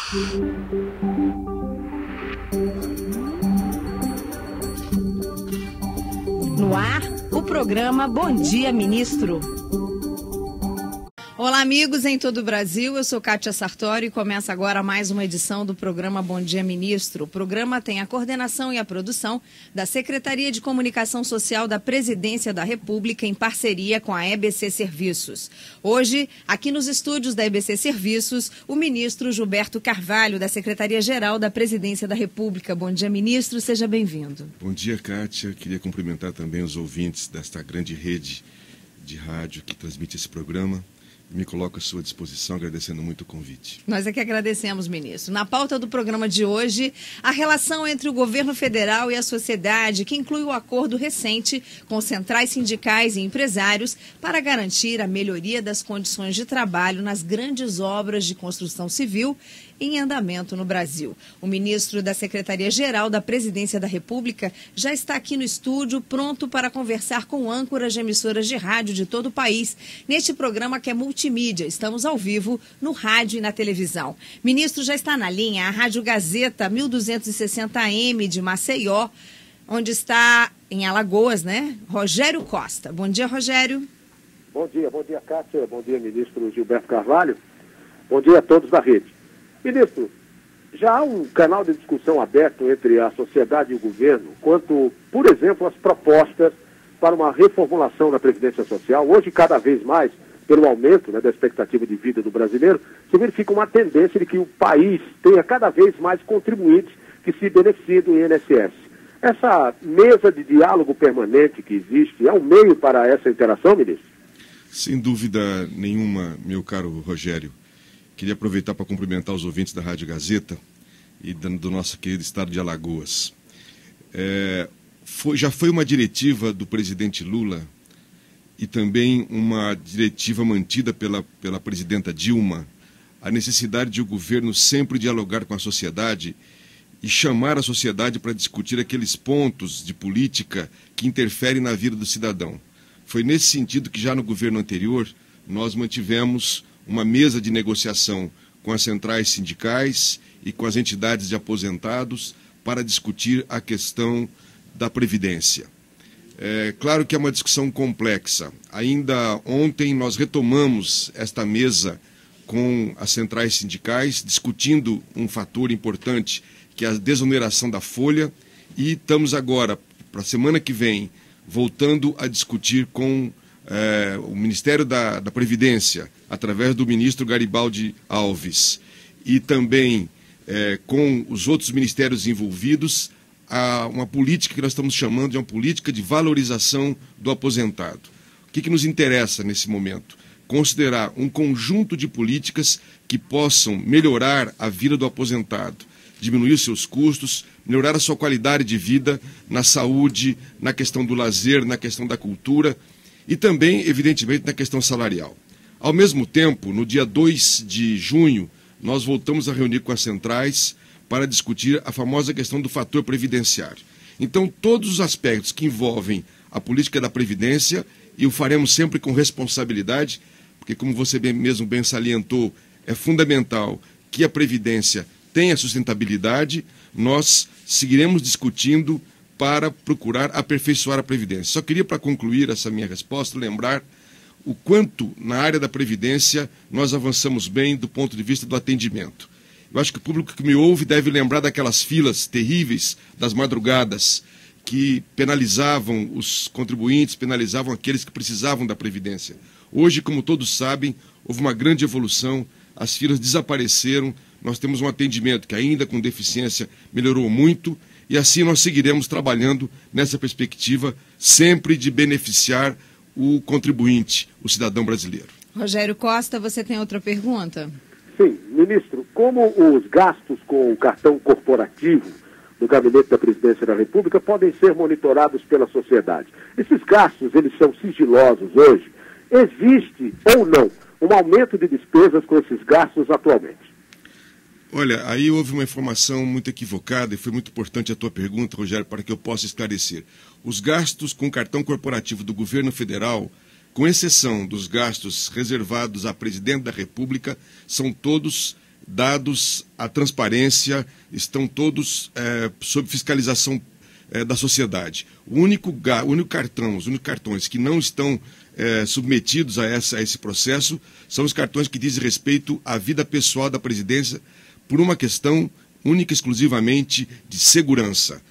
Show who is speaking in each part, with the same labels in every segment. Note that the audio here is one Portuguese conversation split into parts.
Speaker 1: No ar, o programa Bom Dia Ministro. Olá, amigos em todo o Brasil. Eu sou Kátia Sartori e começa agora mais uma edição do programa Bom Dia Ministro. O programa tem a coordenação e a produção da Secretaria de Comunicação Social da Presidência da República em parceria com a EBC Serviços. Hoje, aqui nos estúdios da EBC Serviços, o ministro Gilberto Carvalho, da Secretaria-Geral da Presidência da República. Bom dia, ministro. Seja bem-vindo.
Speaker 2: Bom dia, Kátia. Queria cumprimentar também os ouvintes desta grande rede de rádio que transmite esse programa. Me coloco à sua disposição, agradecendo muito o convite.
Speaker 1: Nós é que agradecemos, ministro. Na pauta do programa de hoje, a relação entre o governo federal e a sociedade, que inclui o acordo recente com centrais sindicais e empresários para garantir a melhoria das condições de trabalho nas grandes obras de construção civil em andamento no Brasil. O ministro da Secretaria-Geral da Presidência da República já está aqui no estúdio, pronto para conversar com âncoras de emissoras de rádio de todo o país, neste programa que é multimídia. Estamos ao vivo no rádio e na televisão. Ministro, já está na linha a Rádio Gazeta 1260AM de Maceió, onde está em Alagoas, né? Rogério Costa. Bom dia, Rogério.
Speaker 3: Bom dia, Kátia. Bom dia, ministro Gilberto Carvalho. Bom dia a todos da rede. Ministro, já há um canal de discussão aberto entre a sociedade e o governo quanto, por exemplo, às propostas para uma reformulação da Previdência Social. Hoje, cada vez mais, pelo aumento, né, da expectativa de vida do brasileiro, se verifica uma tendência de que o país tenha cada vez mais contribuintes que se beneficiem do INSS. Essa mesa de diálogo permanente que existe é um meio para essa interação, ministro?
Speaker 2: Sem dúvida nenhuma, meu caro Rogério. Queria aproveitar para cumprimentar os ouvintes da Rádio Gazeta e do nosso querido estado de Alagoas. Já foi uma diretiva do presidente Lula e também uma diretiva mantida pela presidenta Dilma, a necessidade de o governo sempre dialogar com a sociedade e chamar a sociedade para discutir aqueles pontos de política que interferem na vida do cidadão. Foi nesse sentido que já no governo anterior nós mantivemos uma mesa de negociação com as centrais sindicais e com as entidades de aposentados para discutir a questão da Previdência. É claro que é uma discussão complexa. Ainda ontem nós retomamos esta mesa com as centrais sindicais, discutindo um fator importante, que é a desoneração da folha, e estamos agora, para a semana que vem, voltando a discutir com o Ministério da Previdência, através do ministro Garibaldi Alves, e também com os outros ministérios envolvidos, uma política que nós estamos chamando de uma política de valorização do aposentado. O que nos interessa nesse momento? Considerar um conjunto de políticas que possam melhorar a vida do aposentado, diminuir seus custos, melhorar a sua qualidade de vida na saúde, na questão do lazer, na questão da cultura, e também, evidentemente, na questão salarial. Ao mesmo tempo, no dia 2 de junho, nós voltamos a reunir com as centrais para discutir a famosa questão do fator previdenciário. Então, todos os aspectos que envolvem a política da Previdência, e o faremos sempre com responsabilidade, porque, como você mesmo bem salientou, é fundamental que a Previdência tenha sustentabilidade, nós seguiremos discutindo para procurar aperfeiçoar a Previdência. Só queria, para concluir essa minha resposta, lembrar o quanto, na área da Previdência, nós avançamos bem do ponto de vista do atendimento. Eu acho que o público que me ouve deve lembrar daquelas filas terríveis das madrugadas que penalizavam os contribuintes, penalizavam aqueles que precisavam da Previdência. Hoje, como todos sabem, houve uma grande evolução, as filas desapareceram, nós temos um atendimento que ainda com deficiência melhorou muito, e assim nós seguiremos trabalhando nessa perspectiva, sempre de beneficiar o contribuinte, o cidadão brasileiro.
Speaker 1: Rogério Costa, você tem outra pergunta?
Speaker 3: Sim, ministro, como os gastos com o cartão corporativo do Gabinete da Presidência da República podem ser monitorados pela sociedade? Esses gastos, eles são sigilosos hoje. Existe ou não um aumento de despesas com esses gastos atualmente?
Speaker 2: Olha, aí houve uma informação muito equivocada e foi muito importante a tua pergunta, Rogério, para que eu possa esclarecer. Os gastos com cartão corporativo do governo federal, com exceção dos gastos reservados à presidente da República, são todos dados à transparência, estão todos sob fiscalização da sociedade. Os únicos cartões que não estão submetidos a esse processo são os cartões que dizem respeito à vida pessoal da presidência por uma questão única e exclusivamente de segurança.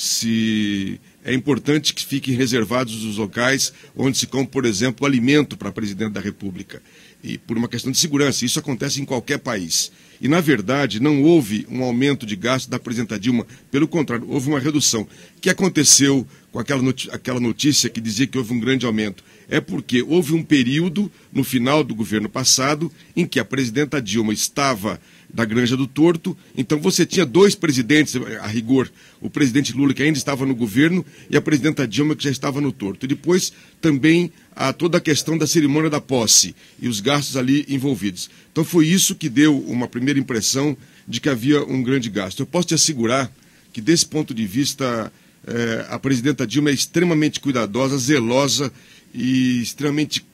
Speaker 2: É importante que fiquem reservados os locais onde se compra, por exemplo, alimento para a presidente da República. E por uma questão de segurança, isso acontece em qualquer país. E, na verdade, não houve um aumento de gasto da presidenta Dilma, pelo contrário, houve uma redução. O que aconteceu com aquela notícia que dizia que houve um grande aumento? É porque houve um período, no final do governo passado, em que a presidenta Dilma estava da Granja do Torto, então você tinha dois presidentes, a rigor, o presidente Lula, que ainda estava no governo, e a presidenta Dilma, que já estava no Torto. E depois também toda a questão da cerimônia da posse e os gastos ali envolvidos. Então foi isso que deu uma primeira impressão de que havia um grande gasto. Eu posso te assegurar que, desse ponto de vista, a presidenta Dilma é extremamente cuidadosa, zelosa e extremamente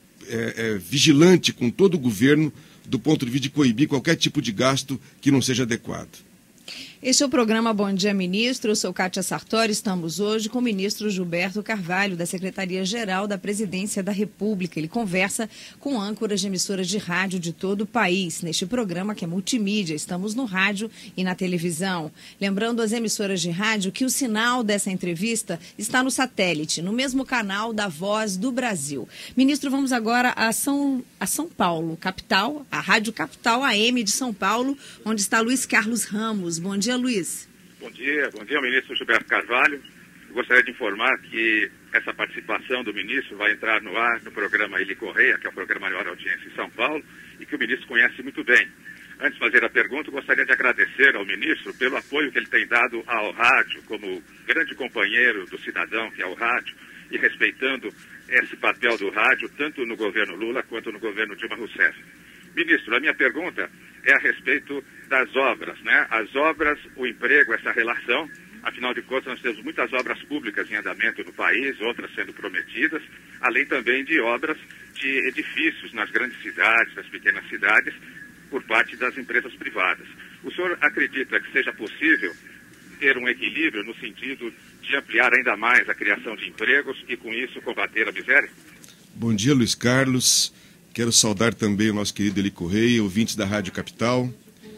Speaker 2: vigilante com todo o governo, do ponto de vista de coibir qualquer tipo de gasto que não seja adequado.
Speaker 1: Este é o programa Bom Dia, Ministro. Eu sou Kátia Sartori. Estamos hoje com o ministro Gilberto Carvalho, da Secretaria-Geral da Presidência da República. Ele conversa com âncoras de emissoras de rádio de todo o país, neste programa que é multimídia. Estamos no rádio e na televisão. Lembrando às emissoras de rádio que o sinal dessa entrevista está no satélite, no mesmo canal da Voz do Brasil. Ministro, vamos agora a São Paulo, capital, a Rádio Capital AM de São Paulo, onde está Luiz Carlos Ramos. Bom dia, Luiz.
Speaker 4: Bom dia, ministro Gilberto Carvalho. Eu gostaria de informar que essa participação do ministro vai entrar no ar no programa Eli Correia, que é o programa maior audiência em São Paulo, e que o ministro conhece muito bem. Antes de fazer a pergunta, eu gostaria de agradecer ao ministro pelo apoio que ele tem dado ao rádio, como grande companheiro do cidadão que é o rádio, e respeitando esse papel do rádio, tanto no governo Lula quanto no governo Dilma Rousseff. Ministro, a minha pergunta é a respeito das obras, né? As obras, o emprego, essa relação, afinal de contas nós temos muitas obras públicas em andamento no país, outras sendo prometidas, além também de obras de edifícios nas grandes cidades, nas pequenas cidades, por parte das empresas privadas. O senhor acredita que seja possível ter um equilíbrio no sentido de ampliar ainda mais a criação de empregos e com isso combater a miséria?
Speaker 2: Bom dia, Luiz Carlos. Quero saudar também o nosso querido Eli Correia, ouvintes da Rádio Capital.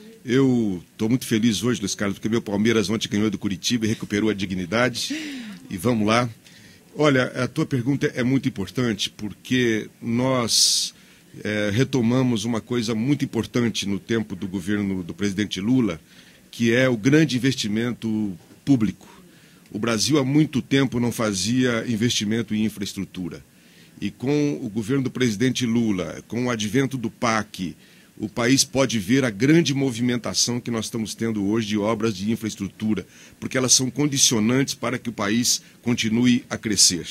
Speaker 2: Eu estou muito feliz hoje, Luiz Carlos, porque meu Palmeiras ontem ganhou do Curitiba e recuperou a dignidade. E vamos lá. Olha, a tua pergunta é muito importante, porque nós retomamos uma coisa muito importante no tempo do governo do presidente Lula, que é o grande investimento público. O Brasil há muito tempo não fazia investimento em infraestrutura. E com o governo do presidente Lula, com o advento do PAC, o país pode ver a grande movimentação que nós estamos tendo hoje de obras de infraestrutura, porque elas são condicionantes para que o país continue a crescer.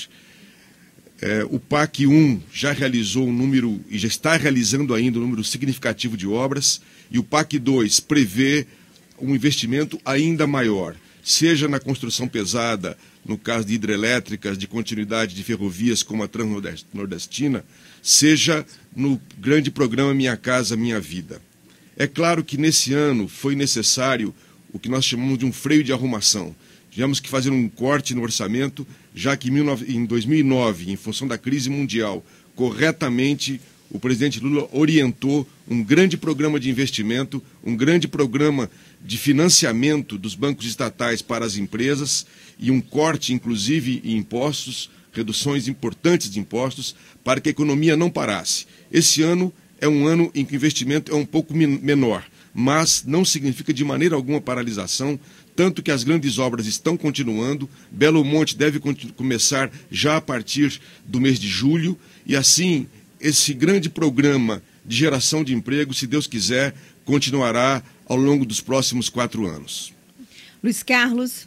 Speaker 2: O PAC 1 já realizou um número, e já está realizando ainda um número significativo de obras, e o PAC 2 prevê um investimento ainda maior, seja na construção pesada, no caso de hidrelétricas, de continuidade de ferrovias como a Transnordestina, seja no grande programa Minha Casa Minha Vida. É claro que nesse ano foi necessário o que nós chamamos de um freio de arrumação. Tivemos que fazer um corte no orçamento, já que em 2009, em função da crise mundial, corretamente o presidente Lula orientou um grande programa de investimento, um grande programa de financiamento dos bancos estatais para as empresas e um corte, inclusive, em impostos, reduções importantes de impostos, para que a economia não parasse. Esse ano é um ano em que o investimento é um pouco menor, mas não significa de maneira alguma paralisação, tanto que as grandes obras estão continuando. Belo Monte deve começar já a partir do mês de julho, e assim esse grande programa de geração de emprego, se Deus quiser, continuará ao longo dos próximos 4 anos.
Speaker 1: Luiz Carlos.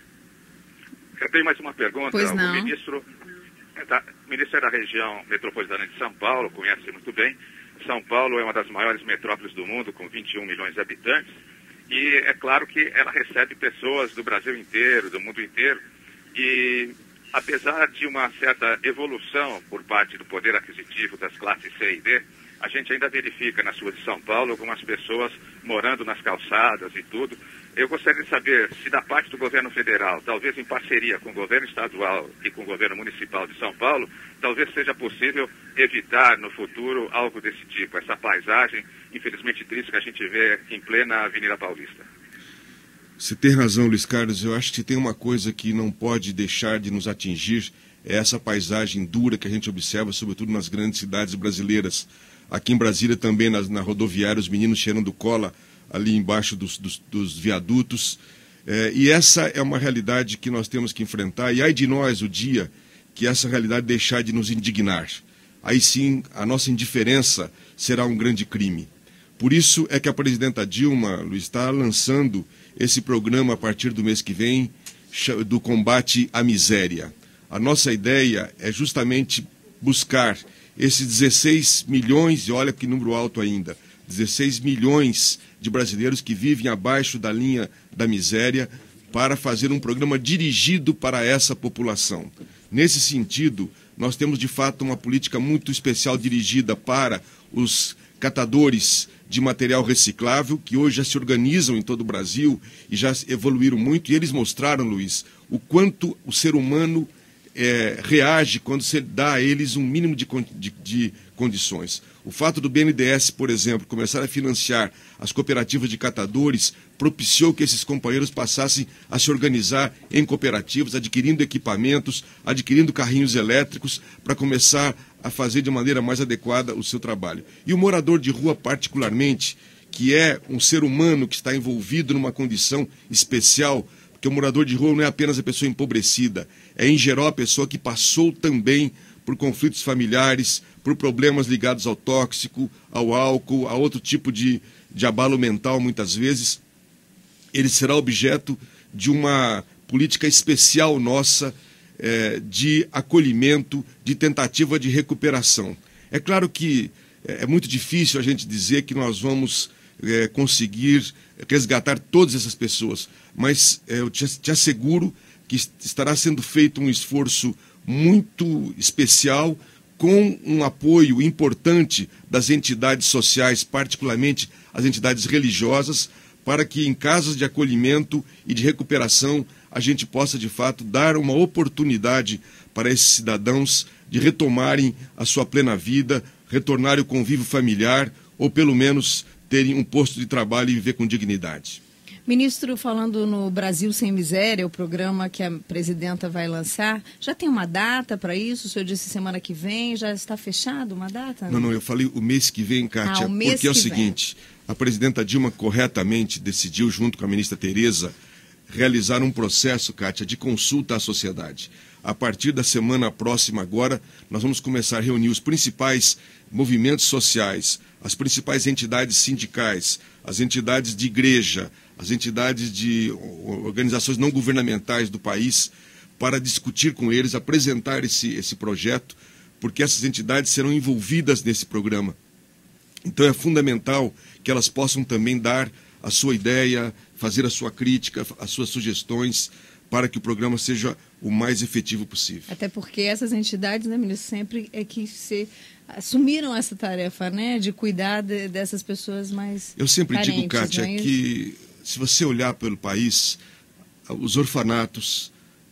Speaker 4: Eu tenho mais uma pergunta.
Speaker 1: Pois não.
Speaker 4: O ministro é da região metropolitana de São Paulo, conhece muito bem. São Paulo é uma das maiores metrópoles do mundo, com 21 milhões de habitantes. E é claro que ela recebe pessoas do Brasil inteiro, do mundo inteiro. E apesar de uma certa evolução por parte do poder aquisitivo das classes C e D, a gente ainda verifica nas ruas de São Paulo algumas pessoas morando nas calçadas e tudo. Eu gostaria de saber se da parte do governo federal, talvez em parceria com o governo estadual e com o governo municipal de São Paulo, talvez seja possível evitar no futuro algo desse tipo, essa paisagem, infelizmente triste, que a gente vê em plena Avenida Paulista.
Speaker 2: Você tem razão, Luiz Carlos. Eu acho que tem uma coisa que não pode deixar de nos atingir, é essa paisagem dura que a gente observa, sobretudo nas grandes cidades brasileiras. Aqui em Brasília também, na rodoviária, os meninos cheirando cola ali embaixo dos viadutos. E essa é uma realidade que nós temos que enfrentar. E ai de nós o dia que essa realidade deixar de nos indignar. Aí sim, a nossa indiferença será um grande crime. Por isso é que a presidenta Dilma, Luiz, está lançando esse programa a partir do mês que vem, do combate à miséria. A nossa ideia é justamente buscar esses 16 milhões, e olha que número alto ainda, 16 milhões de brasileiros que vivem abaixo da linha da miséria, para fazer um programa dirigido para essa população. Nesse sentido, nós temos de fato uma política muito especial dirigida para os catadores de material reciclável, que hoje já se organizam em todo o Brasil e já evoluíram muito, e eles mostraram, Luiz, o quanto o ser humano reage quando você dá a eles um mínimo de condições. O fato do BNDES, por exemplo, começar a financiar as cooperativas de catadores, propiciou que esses companheiros passassem a se organizar em cooperativas, adquirindo equipamentos, adquirindo carrinhos elétricos, para começar a fazer de maneira mais adequada o seu trabalho. E o morador de rua, particularmente, que é um ser humano que está envolvido numa condição especial, porque o morador de rua não é apenas a pessoa empobrecida, é em geral a pessoa que passou também por conflitos familiares, por problemas ligados ao tóxico, ao álcool, a outro tipo de abalo mental, muitas vezes. Ele será objeto de uma política especial nossa de acolhimento, de tentativa de recuperação. É claro que é muito difícil a gente dizer que nós vamos conseguir resgatar todas essas pessoas, mas eu te asseguro que estará sendo feito um esforço muito especial, com um apoio importante das entidades sociais, particularmente as entidades religiosas, para que em casos de acolhimento e de recuperação a gente possa, de fato, dar uma oportunidade para esses cidadãos de retomarem a sua plena vida, retornarem ao convívio familiar ou, pelo menos, terem um posto de trabalho e viver com dignidade.
Speaker 1: Ministro, falando no Brasil Sem Miséria, o programa que a presidenta vai lançar, já tem uma data para isso? O senhor disse semana que vem, já está fechado uma data?
Speaker 2: Não, eu falei o mês que vem, Kátia, porque é o seguinte, a presidenta Dilma corretamente decidiu, junto com a ministra Tereza, realizar um processo, Kátia, de consulta à sociedade. A partir da semana próxima agora, nós vamos começar a reunir os principais movimentos sociais, as principais entidades sindicais, as entidades de igreja, as entidades de organizações não governamentais do país, para discutir com eles, apresentar esse projeto, porque essas entidades serão envolvidas nesse programa. Então é fundamental que elas possam também dar a sua ideia, fazer a sua crítica, as suas sugestões, para que o programa seja o mais efetivo possível.
Speaker 1: Até porque essas entidades, né, ministro, sempre é que assumiram essa tarefa, né, de cuidar dessas pessoas mais
Speaker 2: Eu sempre
Speaker 1: carentes,
Speaker 2: digo, Kátia, que se você olhar pelo país, os orfanatos,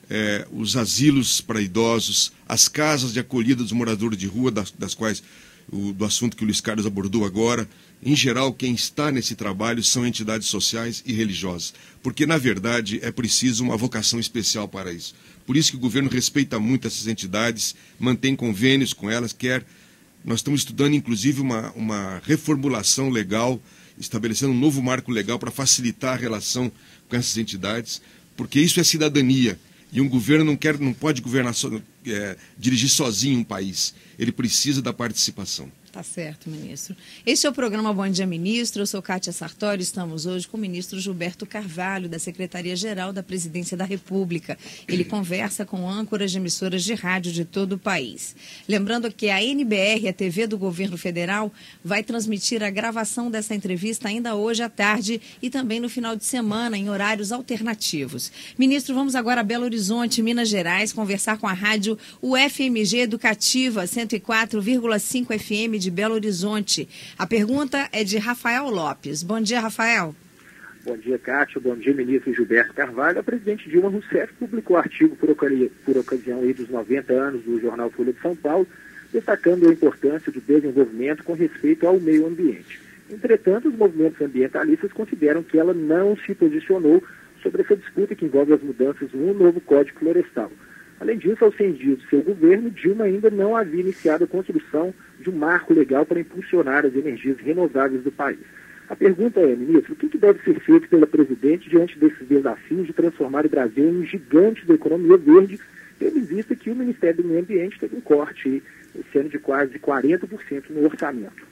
Speaker 2: os asilos para idosos, as casas de acolhida dos moradores de rua, das quais do assunto que o Luiz Carlos abordou agora, em geral, quem está nesse trabalho são entidades sociais e religiosas, porque, na verdade, é preciso uma vocação especial para isso. Por isso que o governo respeita muito essas entidades, mantém convênios com elas, nós estamos estudando, inclusive, uma reformulação legal, estabelecendo um novo marco legal para facilitar a relação com essas entidades, porque isso é cidadania, e um governo não pode governar dirigir sozinho um país, ele precisa da participação.
Speaker 1: Tá certo, ministro. Este é o programa Bom Dia, Ministro. Eu sou Kátia Sartori. Estamos hoje com o ministro Gilberto Carvalho, da Secretaria-Geral da Presidência da República. Ele conversa com âncoras de emissoras de rádio de todo o país. Lembrando que a NBR, a TV do Governo Federal, vai transmitir a gravação dessa entrevista ainda hoje à tarde e também no final de semana, em horários alternativos. Ministro, vamos agora a Belo Horizonte, Minas Gerais, conversar com a rádio UFMG Educativa, 104,5 FM de Belo Horizonte. A pergunta é de Rafael Lopes. Bom dia, Rafael.
Speaker 3: Bom dia, Cátia. Bom dia, ministro Gilberto Carvalho. A presidente Dilma Rousseff publicou artigo por ocasião aí dos 90 anos do jornal Folha de São Paulo, destacando a importância do desenvolvimento com respeito ao meio ambiente. Entretanto, os movimentos ambientalistas consideram que ela não se posicionou sobre essa disputa que envolve as mudanças no novo Código Florestal. Além disso, aos 100 dias do seu governo, Dilma ainda não havia iniciado a construção de um marco legal para impulsionar as energias renováveis do país. A pergunta é, ministro, o que deve ser feito pela presidente diante desses desafios de transformar o Brasil em um gigante da economia verde, tendo em vista que o Ministério do Meio Ambiente teve um corte esse ano de quase 40% no orçamento?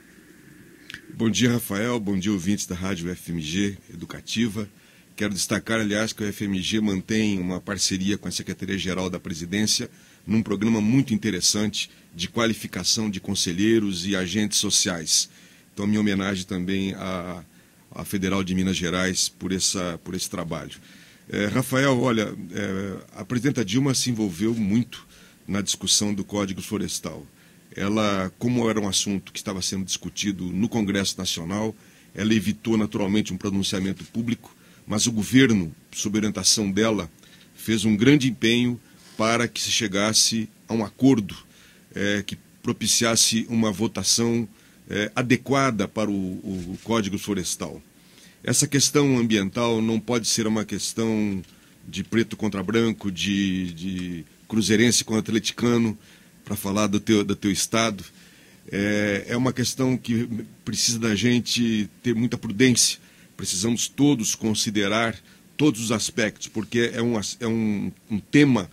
Speaker 2: Bom dia, Rafael. Bom dia, ouvintes da Rádio FMG Educativa. Quero destacar, aliás, que a FMG mantém uma parceria com a Secretaria-Geral da Presidência num programa muito interessante de qualificação de conselheiros e agentes sociais. Então, minha homenagem também à Federal de Minas Gerais por esse trabalho. Rafael, olha, a presidenta Dilma se envolveu muito na discussão do Código Florestal. Ela, como era um assunto que estava sendo discutido no Congresso Nacional, ela evitou naturalmente um pronunciamento público, mas o governo, sob orientação dela, fez um grande empenho para que se chegasse a um acordo que propiciasse uma votação adequada para o Código Florestal. Essa questão ambiental não pode ser uma questão de preto contra branco, de cruzeirense contra atleticano, para falar do teu estado. É uma questão que precisa da gente ter muita prudência. Precisamos todos considerar todos os aspectos, porque é um tema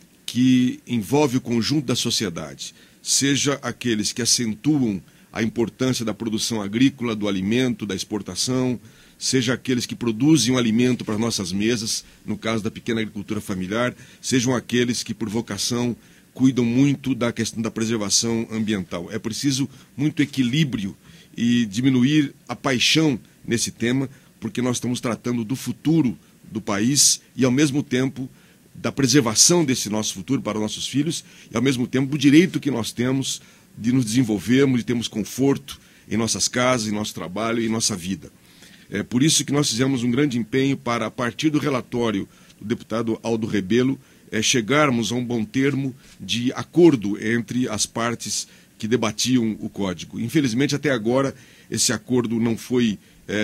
Speaker 2: que envolve o conjunto da sociedade, seja aqueles que acentuam a importância da produção agrícola, do alimento, da exportação, seja aqueles que produzem o alimento para nossas mesas, no caso da pequena agricultura familiar, sejam aqueles que, por vocação, cuidam muito da questão da preservação ambiental. É preciso muito equilíbrio e diminuir a paixão nesse tema, porque nós estamos tratando do futuro do país e, ao mesmo tempo, da preservação desse nosso futuro para os nossos filhos e, ao mesmo tempo, do direito que nós temos de nos desenvolvermos, de termos conforto em nossas casas, em nosso trabalho e em nossa vida. É por isso que nós fizemos um grande empenho para, a partir do relatório do deputado Aldo Rebelo, chegarmos a um bom termo de acordo entre as partes que debatiam o Código. Infelizmente, até agora, esse acordo não foi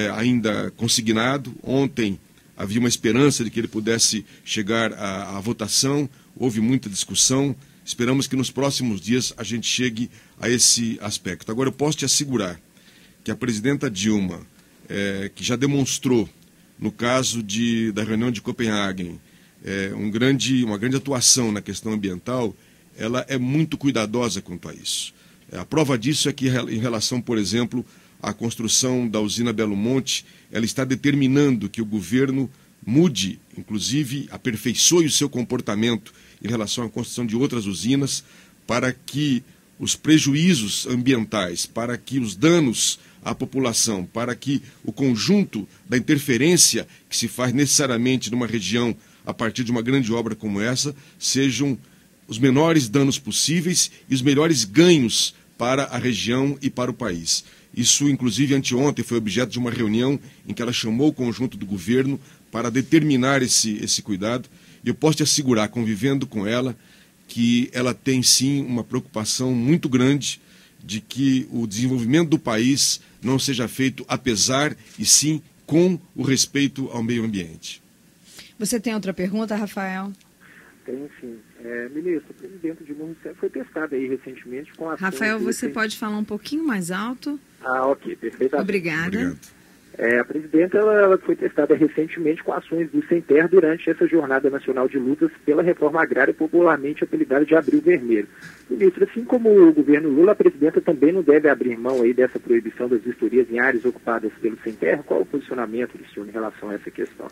Speaker 2: ainda consignado. Ontem havia uma esperança de que ele pudesse chegar à votação, houve muita discussão. Esperamos que nos próximos dias a gente chegue a esse aspecto. Agora, eu posso te assegurar que a presidenta Dilma, que já demonstrou, no caso da reunião de Copenhague, uma grande atuação na questão ambiental, ela é muito cuidadosa quanto a isso. A prova disso é que, em relação, por exemplo, à construção da usina Belo Monte, ela está determinando que o governo mude, inclusive aperfeiçoe o seu comportamento em relação à construção de outras usinas, para que os prejuízos ambientais, para que os danos à população, para que o conjunto da interferência que se faz necessariamente numa região a partir de uma grande obra como essa, sejam os menores danos possíveis e os melhores ganhos para a região e para o país. Isso, inclusive, anteontem foi objeto de uma reunião em que ela chamou o conjunto do governo para determinar esse cuidado. E eu posso te assegurar, convivendo com ela, que ela tem, sim, uma preocupação muito grande de que o desenvolvimento do país não seja feito apesar e sim com o respeito ao meio ambiente.
Speaker 1: Você tem outra pergunta, Rafael?
Speaker 3: Tem, sim. Ministro, o presidente Dilma Rousseff foi testado aí recentemente com a...
Speaker 1: Rafael, você pode falar um pouquinho mais alto?
Speaker 3: Ok, perfeito.
Speaker 1: Obrigada.
Speaker 2: Obrigado.
Speaker 3: A presidenta ela foi testada recentemente com ações do Sem Terra durante essa Jornada Nacional de Lutas pela Reforma Agrária, popularmente apelidada de Abril Vermelho. Ministro, assim como o governo Lula, a presidenta também não deve abrir mão aí dessa proibição das vistorias em áreas ocupadas pelo Sem Terra? Qual o posicionamento do senhor em relação a essa questão?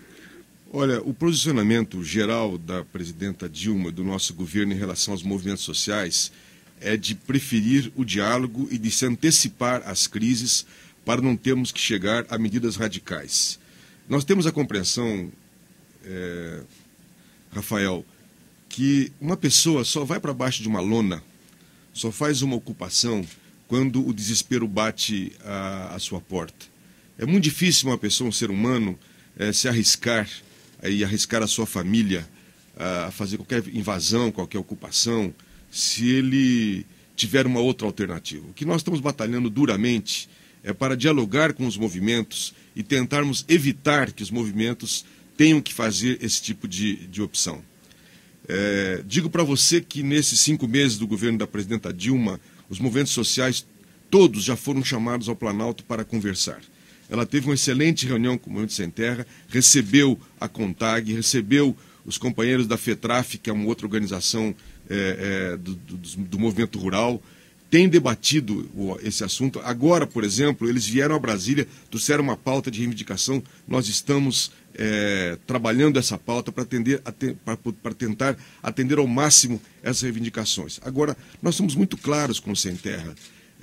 Speaker 2: Olha, o posicionamento geral da presidenta Dilma, do nosso governo em relação aos movimentos sociais, é de preferir o diálogo e de se antecipar às crises para não termos que chegar a medidas radicais. Nós temos a compreensão, Rafael, que uma pessoa só vai para baixo de uma lona, só faz uma ocupação quando o desespero bate à sua porta. É muito difícil uma pessoa, um ser humano, se arriscar e arriscar a sua família a fazer qualquer invasão, qualquer ocupação, se ele tiver uma outra alternativa. O que nós estamos batalhando duramente é para dialogar com os movimentos e tentarmos evitar que os movimentos tenham que fazer esse tipo de opção. Digo para você que nesses 5 meses do governo da presidenta Dilma, os movimentos sociais todos já foram chamados ao Planalto para conversar. Ela teve uma excelente reunião com o Movimento Sem Terra, recebeu a CONTAG, recebeu os companheiros da FETRAF, que é uma outra organização do movimento rural, tem debatido esse assunto. Agora, por exemplo, eles vieram a Brasília, trouxeram uma pauta de reivindicação. Nós estamos trabalhando essa pauta para tentar atender ao máximo essas reivindicações. Agora, nós somos muito claros com o Sem Terra.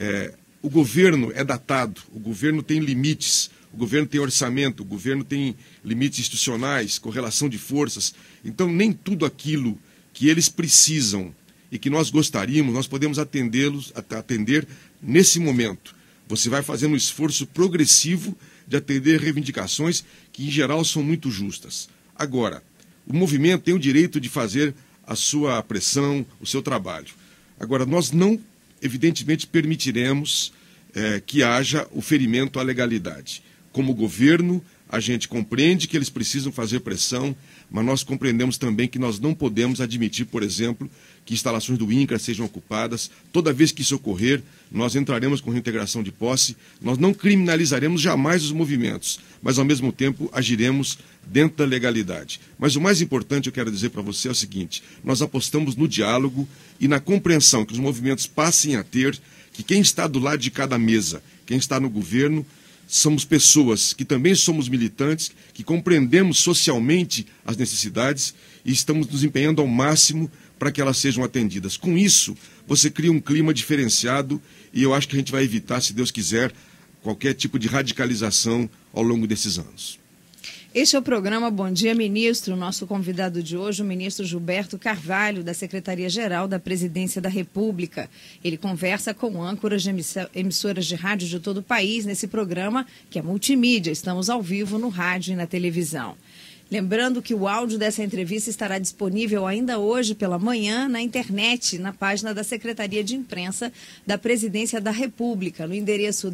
Speaker 2: O governo é datado, o governo tem limites, o governo tem orçamento, o governo tem limites institucionais, correlação de forças. Então, nem tudo aquilo que eles precisam e que nós gostaríamos, nós podemos atender nesse momento. Você vai fazendo um esforço progressivo de atender reivindicações que, em geral, são muito justas. Agora, o movimento tem o direito de fazer a sua pressão, o seu trabalho. Agora, nós não, evidentemente, permitiremos que haja o ferimento à legalidade. Como governo, a gente compreende que eles precisam fazer pressão, mas nós compreendemos também que nós não podemos admitir, por exemplo, que instalações do INCRA sejam ocupadas. Toda vez que isso ocorrer, nós entraremos com reintegração de posse. Nós não criminalizaremos jamais os movimentos, mas, ao mesmo tempo, agiremos dentro da legalidade. Mas o mais importante, eu quero dizer para você, é o seguinte: nós apostamos no diálogo e na compreensão que os movimentos passem a ter, que quem está do lado de cada mesa, quem está no governo, somos pessoas que também somos militantes, que compreendemos socialmente as necessidades e estamos nos empenhando ao máximo para que elas sejam atendidas. Com isso, você cria um clima diferenciado e eu acho que a gente vai evitar, se Deus quiser, qualquer tipo de radicalização ao longo desses anos.
Speaker 1: Este é o programa Bom Dia, Ministro. Nosso convidado de hoje, o ministro Gilberto Carvalho, da Secretaria-Geral da Presidência da República. Ele conversa com âncoras de emissoras de rádio de todo o país nesse programa, que é multimídia. Estamos ao vivo no rádio e na televisão. Lembrando que o áudio dessa entrevista estará disponível ainda hoje pela manhã na internet, na página da Secretaria de Imprensa da Presidência da República, no endereço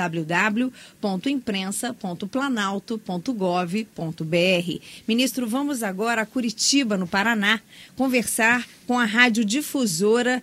Speaker 1: www.imprensa.planalto.gov.br. Ministro, vamos agora a Curitiba, no Paraná, conversar com a Rádio Difusora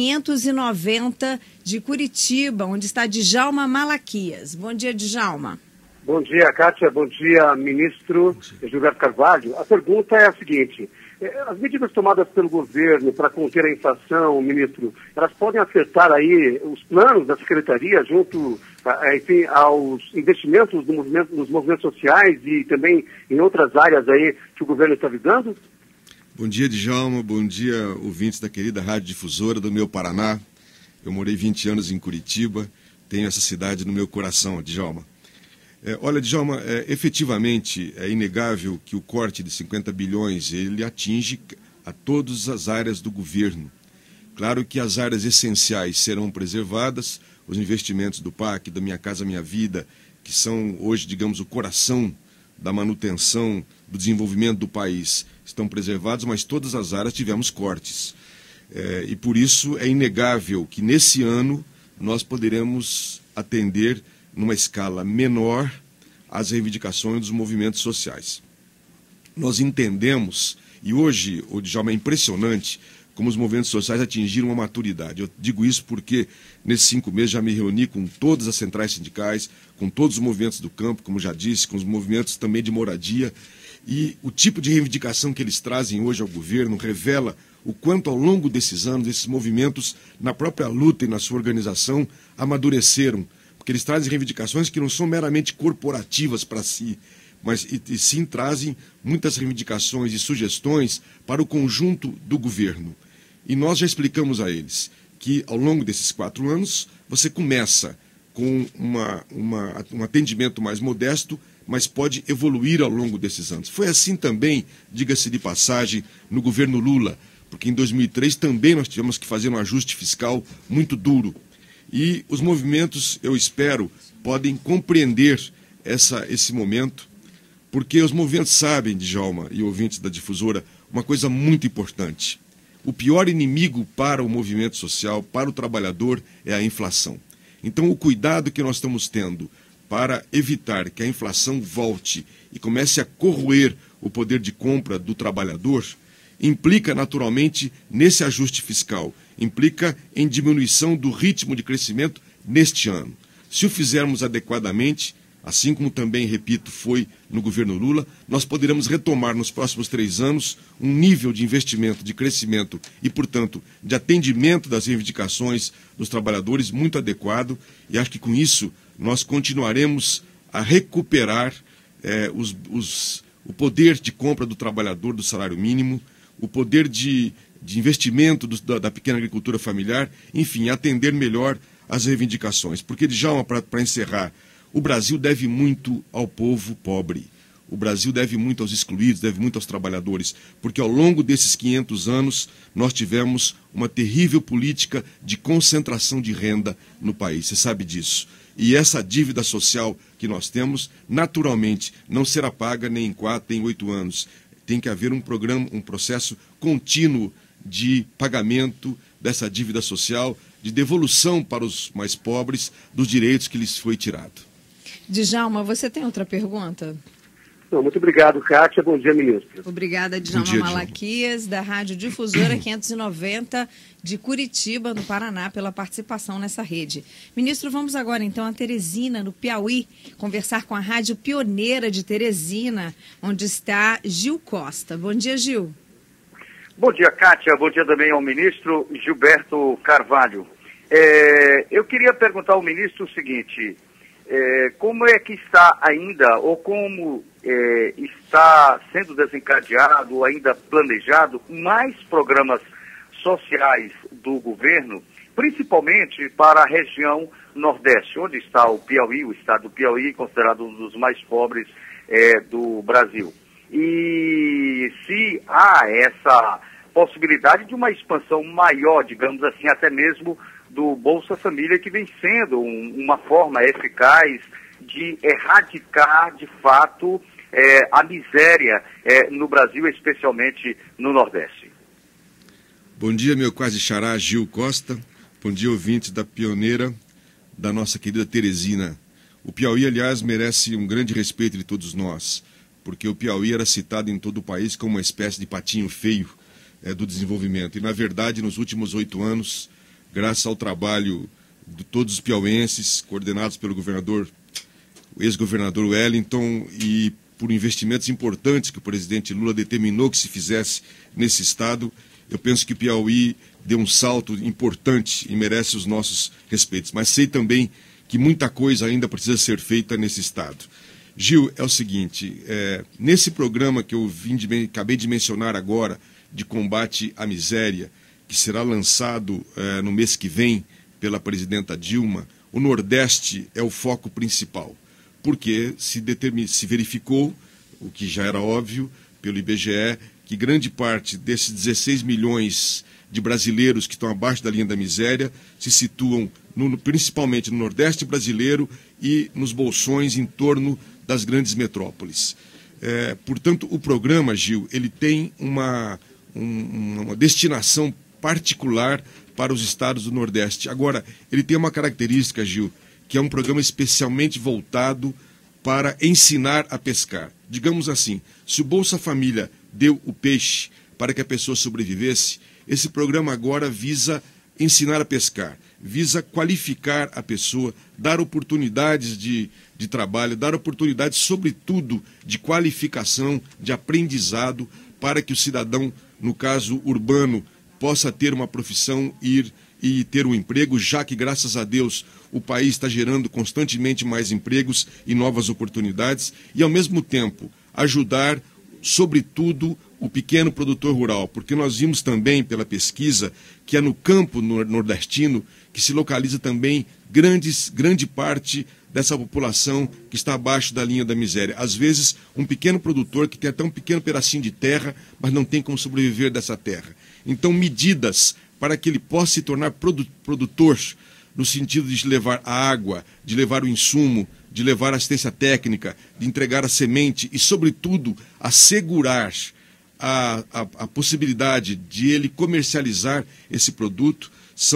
Speaker 1: 590 de Curitiba, onde está Djalma Malaquias. Bom dia, Djalma.
Speaker 3: Bom dia, Kátia. Bom dia, ministro Gilberto Carvalho. A pergunta é a seguinte: as medidas tomadas pelo governo para conter a inflação, ministro, elas podem afetar aí os planos da Secretaria junto, enfim, aos investimentos nos movimentos sociais e também em outras áreas aí que o governo está visando?
Speaker 2: Bom dia, Djalma. Bom dia, ouvintes da querida Rádio Difusora do meu Paraná. Eu morei 20 anos em Curitiba, tenho essa cidade no meu coração, Djalma. Olha, Djalma, efetivamente é inegável que o corte de 50 bilhões ele atinge a todas as áreas do governo. Claro que as áreas essenciais serão preservadas, os investimentos do PAC, da Minha Casa Minha Vida, que são hoje, digamos, o coração da manutenção, do desenvolvimento do país, estão preservados, mas todas as áreas tivemos cortes. E por isso é inegável que nesse ano nós poderemos atender numa escala menor as reivindicações dos movimentos sociais. Nós entendemos, e hoje, Djalma, é impressionante como os movimentos sociais atingiram uma maturidade. Eu digo isso porque nesses 5 meses já me reuni com todas as centrais sindicais, com todos os movimentos do campo, como já disse, com os movimentos também de moradia, e o tipo de reivindicação que eles trazem hoje ao governo revela o quanto ao longo desses anos esses movimentos, na própria luta e na sua organização, amadureceram, porque eles trazem reivindicações que não são meramente corporativas para si, mas e sim trazem muitas reivindicações e sugestões para o conjunto do governo. E nós já explicamos a eles que, ao longo desses 4 anos, você começa com um atendimento mais modesto, mas pode evoluir ao longo desses anos. Foi assim também, diga-se de passagem, no governo Lula, porque em 2003 também nós tivemos que fazer um ajuste fiscal muito duro. E os movimentos, eu espero, podem compreender esse momento, porque os movimentos sabem, Djalma e ouvintes da difusora, uma coisa muito importante. O pior inimigo para o movimento social, para o trabalhador, é a inflação. Então, o cuidado que nós estamos tendo para evitar que a inflação volte e comece a corroer o poder de compra do trabalhador, implica naturalmente nesse ajuste fiscal, implica em diminuição do ritmo de crescimento neste ano. Se o fizermos adequadamente, assim como também, repito, foi no governo Lula, nós poderemos retomar nos próximos 3 anos um nível de investimento, de crescimento e, portanto, de atendimento das reivindicações dos trabalhadores muito adequado, e acho que com isso nós continuaremos a recuperar o poder de compra do trabalhador do salário mínimo, o poder de investimento da pequena agricultura familiar, enfim, atender melhor as reivindicações. Porque, Djalma, para encerrar, o Brasil deve muito ao povo pobre. O Brasil deve muito aos excluídos, deve muito aos trabalhadores, porque ao longo desses 500 anos nós tivemos uma terrível política de concentração de renda no país. Você sabe disso. E essa dívida social que nós temos, naturalmente, não será paga nem em 4, nem em 8 anos. Tem que haver um processo contínuo de pagamento dessa dívida social, de devolução para os mais pobres dos direitos que lhes foi tirado.
Speaker 1: Djalma, você tem outra pergunta?
Speaker 3: Não, muito obrigado, Kátia. Bom dia, ministro.
Speaker 1: Obrigada, Djalma Malaquias, da Rádio Difusora 590 de Curitiba, no Paraná, pela participação nessa rede. Ministro, vamos agora então a Teresina, no Piauí, conversar com a Rádio Pioneira de Teresina, onde está Gil Costa. Bom dia, Gil.
Speaker 5: Bom dia, Kátia. Bom dia também ao ministro Gilberto Carvalho. Eu queria perguntar ao ministro o seguinte: como é que está ainda, ou como está sendo desencadeado, ou ainda planejado, mais programas sociais do governo, principalmente para a região Nordeste, onde está o Piauí, o estado do Piauí, considerado um dos mais pobres do Brasil. E se há essa possibilidade de uma expansão maior, digamos assim, até mesmo do Bolsa Família, que vem sendo uma forma eficaz de erradicar, de fato, a miséria no Brasil, especialmente no Nordeste.
Speaker 2: Bom dia, meu quase xará Gil Costa. Bom dia, ouvintes da Pioneira, da nossa querida Teresina. O Piauí, aliás, merece um grande respeito de todos nós, porque o Piauí era citado em todo o país como uma espécie de patinho feio do desenvolvimento. E, na verdade, nos últimos 8 anos, graças ao trabalho de todos os piauenses, coordenados pelo o ex-governador Wellington, e por investimentos importantes que o presidente Lula determinou que se fizesse nesse estado, eu penso que o Piauí deu um salto importante e merece os nossos respeitos. Mas sei também que muita coisa ainda precisa ser feita nesse estado. Gil, é o seguinte, nesse programa que eu acabei de mencionar agora, de combate à miséria, que será lançado no mês que vem pela presidenta Dilma, o Nordeste é o foco principal, porque se verificou, o que já era óbvio, pelo IBGE, que grande parte desses 16 milhões de brasileiros que estão abaixo da linha da miséria se situam principalmente no Nordeste brasileiro e nos bolsões em torno das grandes metrópoles. Portanto, o programa, Gil, ele tem uma destinação particular para os estados do Nordeste. Agora, ele tem uma característica, Gil, que é um programa especialmente voltado para ensinar a pescar. Digamos assim, se o Bolsa Família deu o peixe para que a pessoa sobrevivesse, esse programa agora visa ensinar a pescar, visa qualificar a pessoa, dar oportunidades de trabalho, dar oportunidades, sobretudo, de qualificação, de aprendizado, para que o cidadão, no caso urbano, possa ter uma profissão, ir e ter um emprego, já que, graças a Deus, o país está gerando constantemente mais empregos e novas oportunidades, e, ao mesmo tempo, ajudar, sobretudo, o pequeno produtor rural, porque nós vimos também, pela pesquisa, que é no campo nordestino que se localiza também grande parte dessa população que está abaixo da linha da miséria. Às vezes, um pequeno produtor que tem até um pequeno pedacinho de terra, mas não tem como sobreviver dessa terra. Então, medidas para que ele possa se tornar produtor no sentido de levar a água, de levar o insumo, de levar a assistência técnica, de entregar a semente e, sobretudo, assegurar a possibilidade de ele comercializar esse produto,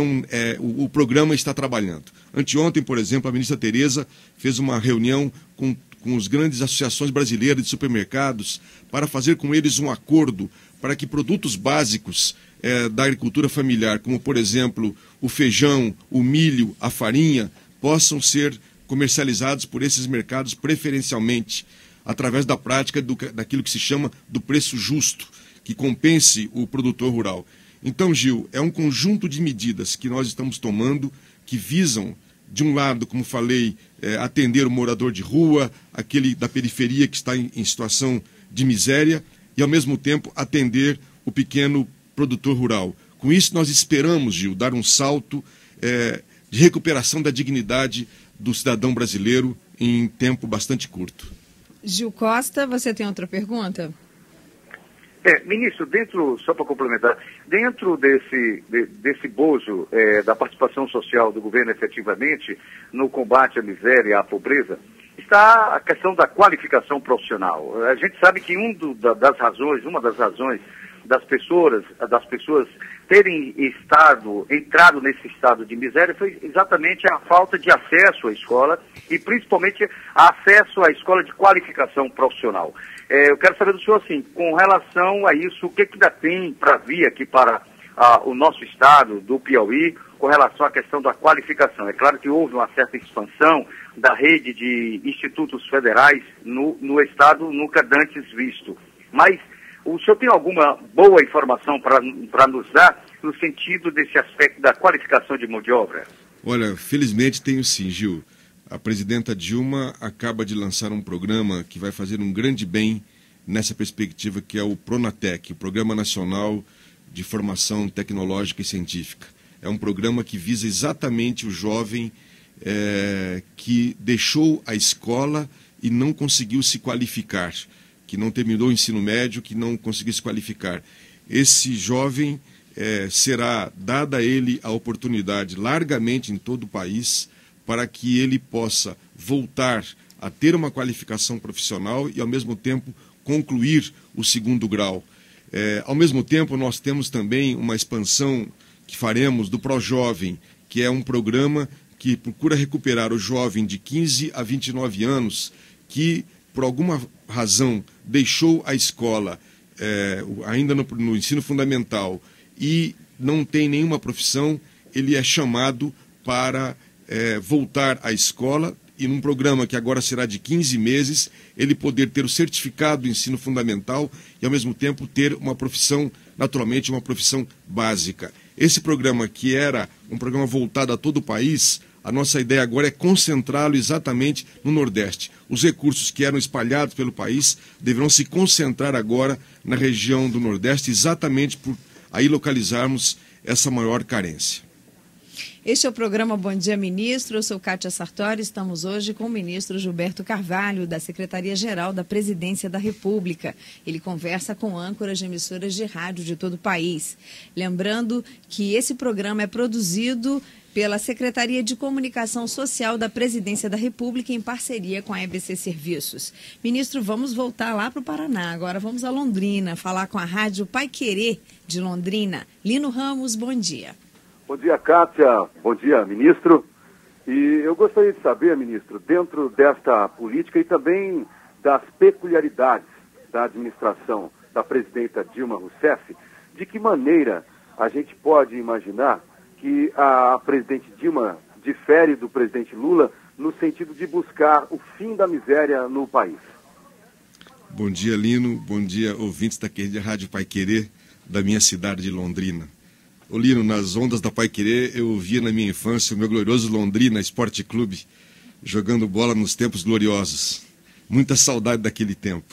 Speaker 2: o programa está trabalhando. Anteontem, por exemplo, a ministra Tereza fez uma reunião com as grandes associações brasileiras de supermercados para fazer com eles um acordo para que produtos básicos da agricultura familiar, como, por exemplo, o feijão, o milho, a farinha, possam ser comercializados por esses mercados preferencialmente, através da prática daquilo que se chama do preço justo, que compense o produtor rural. Então, Gil, é um conjunto de medidas que nós estamos tomando que visam, de um lado, como falei, atender o morador de rua, aquele da periferia que está em situação de miséria, e, ao mesmo tempo, atender o pequeno produtor rural. Com isso, nós esperamos, Gil, dar um salto de recuperação da dignidade do cidadão brasileiro em tempo bastante curto.
Speaker 1: Gil Costa, você tem outra pergunta?
Speaker 5: Ministro, só para complementar, dentro desse bojo da participação social do governo efetivamente no combate à miséria e à pobreza, está a questão da qualificação profissional. A gente sabe que uma das razões das pessoas terem entrado nesse estado de miséria foi exatamente a falta de acesso à escola e principalmente acesso à escola de qualificação profissional. Eu quero saber do senhor, assim, com relação a isso, o que ainda tem para vir aqui para o nosso estado do Piauí com relação à questão da qualificação. É claro que houve uma certa expansão da rede de institutos federais no estado nunca antes visto. Mas o senhor tem alguma boa informação para nos dar no sentido desse aspecto da qualificação de mão de obra?
Speaker 2: Olha, felizmente tenho sim, Gil. A presidenta Dilma acaba de lançar um programa que vai fazer um grande bem nessa perspectiva, que é o Pronatec, o Programa Nacional de Formação Tecnológica e Científica. É um programa que visa exatamente o jovem que deixou a escola e não conseguiu se qualificar, que não terminou o ensino médio, que não conseguiu se qualificar. Esse jovem será dada a ele a oportunidade largamente em todo o país para que ele possa voltar a ter uma qualificação profissional e, ao mesmo tempo, concluir o segundo grau. Ao mesmo tempo, nós temos também uma expansão que faremos do ProJovem, que é um programa que procura recuperar o jovem de 15 a 29 anos que, por alguma razão, deixou a escola ainda no ensino fundamental e não tem nenhuma profissão, ele é chamado para voltar à escola e num programa que agora será de 15 meses, ele poder ter o certificado do ensino fundamental e, ao mesmo tempo, ter uma profissão, naturalmente, uma profissão básica. Esse programa, que era um programa voltado a todo o país, a nossa ideia agora é concentrá-lo exatamente no Nordeste. Os recursos que eram espalhados pelo país deverão se concentrar agora na região do Nordeste, exatamente por aí localizarmos essa maior carência.
Speaker 1: Este é o programa Bom Dia, Ministro. Eu sou Kátia Sartori. Estamos hoje com o ministro Gilberto Carvalho, da Secretaria-Geral da Presidência da República. Ele conversa com âncoras de emissoras de rádio de todo o país. Lembrando que esse programa é produzido pela Secretaria de Comunicação Social da Presidência da República em parceria com a EBC Serviços. Ministro, vamos voltar lá para o Paraná. Agora vamos a Londrina, falar com a Rádio Paiquerê de Londrina. Lino Ramos, bom dia.
Speaker 3: Bom dia, Kátia. Bom dia, ministro. E eu gostaria de saber, ministro, dentro desta política e também das peculiaridades da administração da presidenta Dilma Rousseff, de que maneira a gente pode imaginar que a presidente Dilma difere do presidente Lula no sentido de buscar o fim da miséria no país?
Speaker 2: Bom dia, Lino. Bom dia, ouvintes da Rádio Paiquerê, da minha cidade de Londrina. Ô Lino, nas ondas da Paiquerê, eu via na minha infância o meu glorioso Londrina Esporte Clube jogando bola nos tempos gloriosos. Muita saudade daquele tempo.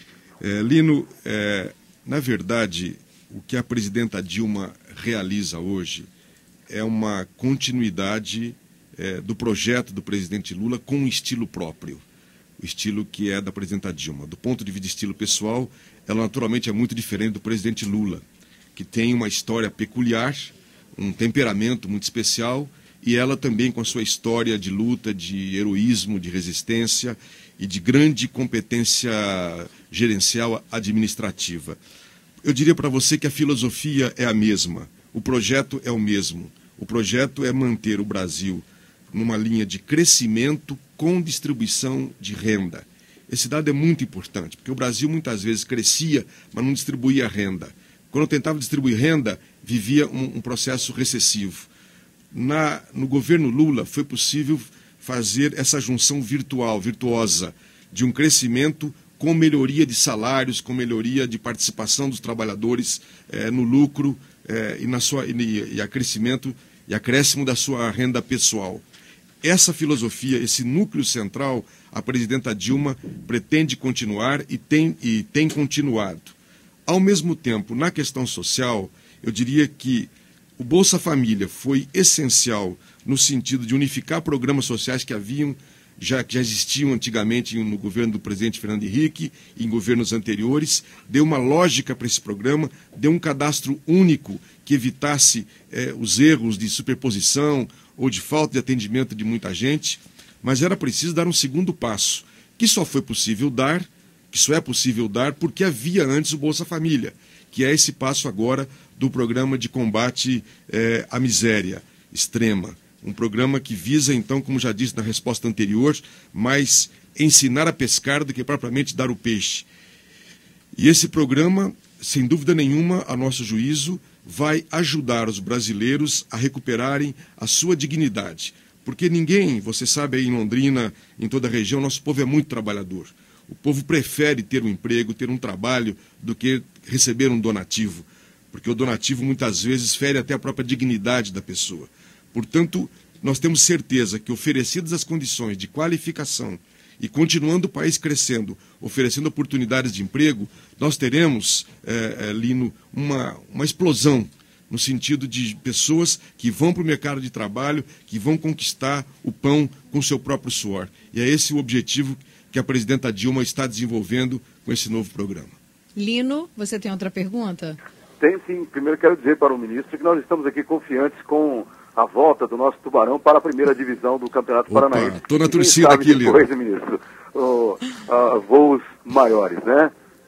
Speaker 2: Lino, na verdade, o que a presidenta Dilma realiza hoje é uma continuidade do projeto do presidente Lula com um estilo próprio, o estilo que é da presidenta Dilma. Do ponto de vista de estilo pessoal, ela naturalmente é muito diferente do presidente Lula, que tem uma história peculiar, um temperamento muito especial e ela também com a sua história de luta, de heroísmo, de resistência e de grande competência gerencial administrativa. Eu diria para você que a filosofia é a mesma, o projeto é o mesmo. O projeto é manter o Brasil numa linha de crescimento com distribuição de renda. Esse dado é muito importante, porque o Brasil muitas vezes crescia, mas não distribuía renda. Quando tentava distribuir renda, vivia um processo recessivo. No governo Lula foi possível fazer essa junção virtuosa, de um crescimento com melhoria de salários, com melhoria de participação dos trabalhadores no lucro e acréscimo da sua renda pessoal. Essa filosofia, esse núcleo central, a presidenta Dilma pretende continuar e tem continuado. Ao mesmo tempo, na questão social, eu diria que o Bolsa Família foi essencial no sentido de unificar programas sociais que já existiam antigamente no governo do presidente Fernando Henrique e em governos anteriores, deu uma lógica para esse programa, deu um cadastro único que evitasse os erros de superposição ou de falta de atendimento de muita gente, mas era preciso dar um segundo passo, que só é possível dar porque havia antes o Bolsa Família, que é esse passo agora do programa de combate à miséria extrema. Um programa que visa, então, como já disse na resposta anterior, mais ensinar a pescar do que propriamente dar o peixe. E esse programa, sem dúvida nenhuma, a nosso juízo, vai ajudar os brasileiros a recuperarem a sua dignidade. Porque ninguém, você sabe aí em Londrina, em toda a região, nosso povo é muito trabalhador. O povo prefere ter um emprego, ter um trabalho, do que receber um donativo. Porque o donativo muitas vezes fere até a própria dignidade da pessoa. Portanto, nós temos certeza que, oferecidas as condições de qualificação e continuando o país crescendo, oferecendo oportunidades de emprego, nós teremos, Lino, uma explosão no sentido de pessoas que vão para o mercado de trabalho, que vão conquistar o pão com seu próprio suor. E é esse o objetivo que a presidenta Dilma está desenvolvendo com esse novo programa.
Speaker 1: Lino, você tem outra pergunta?
Speaker 3: Tem sim. Primeiro quero dizer para o ministro que nós estamos aqui confiantes com a volta do nosso Tubarão para a primeira divisão do Campeonato Paranaense.
Speaker 2: Estou na torcida aqui, Lino.
Speaker 3: Depois, ministro, voos maiores, né?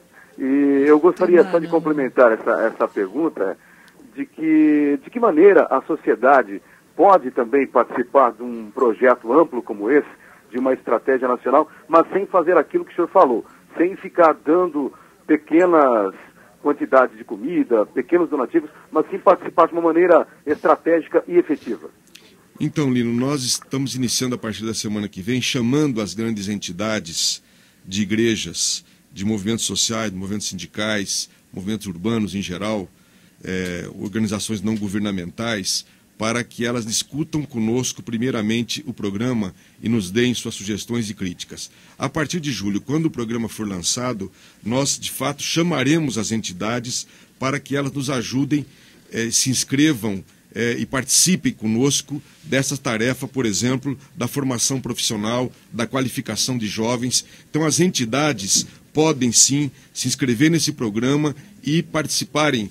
Speaker 3: E eu gostaria só de complementar essa pergunta, de que maneira a sociedade pode também participar de um projeto amplo como esse, de uma estratégia nacional, mas sem fazer aquilo que o senhor falou, sem ficar dando pequenas quantidades de comida, pequenos donativos, mas sim participar de uma maneira estratégica e efetiva.
Speaker 2: Então, Lino, nós estamos iniciando a partir da semana que vem, chamando as grandes entidades de igrejas, de movimentos sociais, de movimentos sindicais, movimentos urbanos em geral, organizações não governamentais, para que elas discutam conosco, primeiramente, o programa e nos deem suas sugestões e críticas. A partir de julho, quando o programa for lançado, nós, de fato, chamaremos as entidades para que elas nos ajudem, se inscrevam e participem conosco dessa tarefa, por exemplo, da formação profissional, da qualificação de jovens. Então, as entidades podem, sim, se inscrever nesse programa e participarem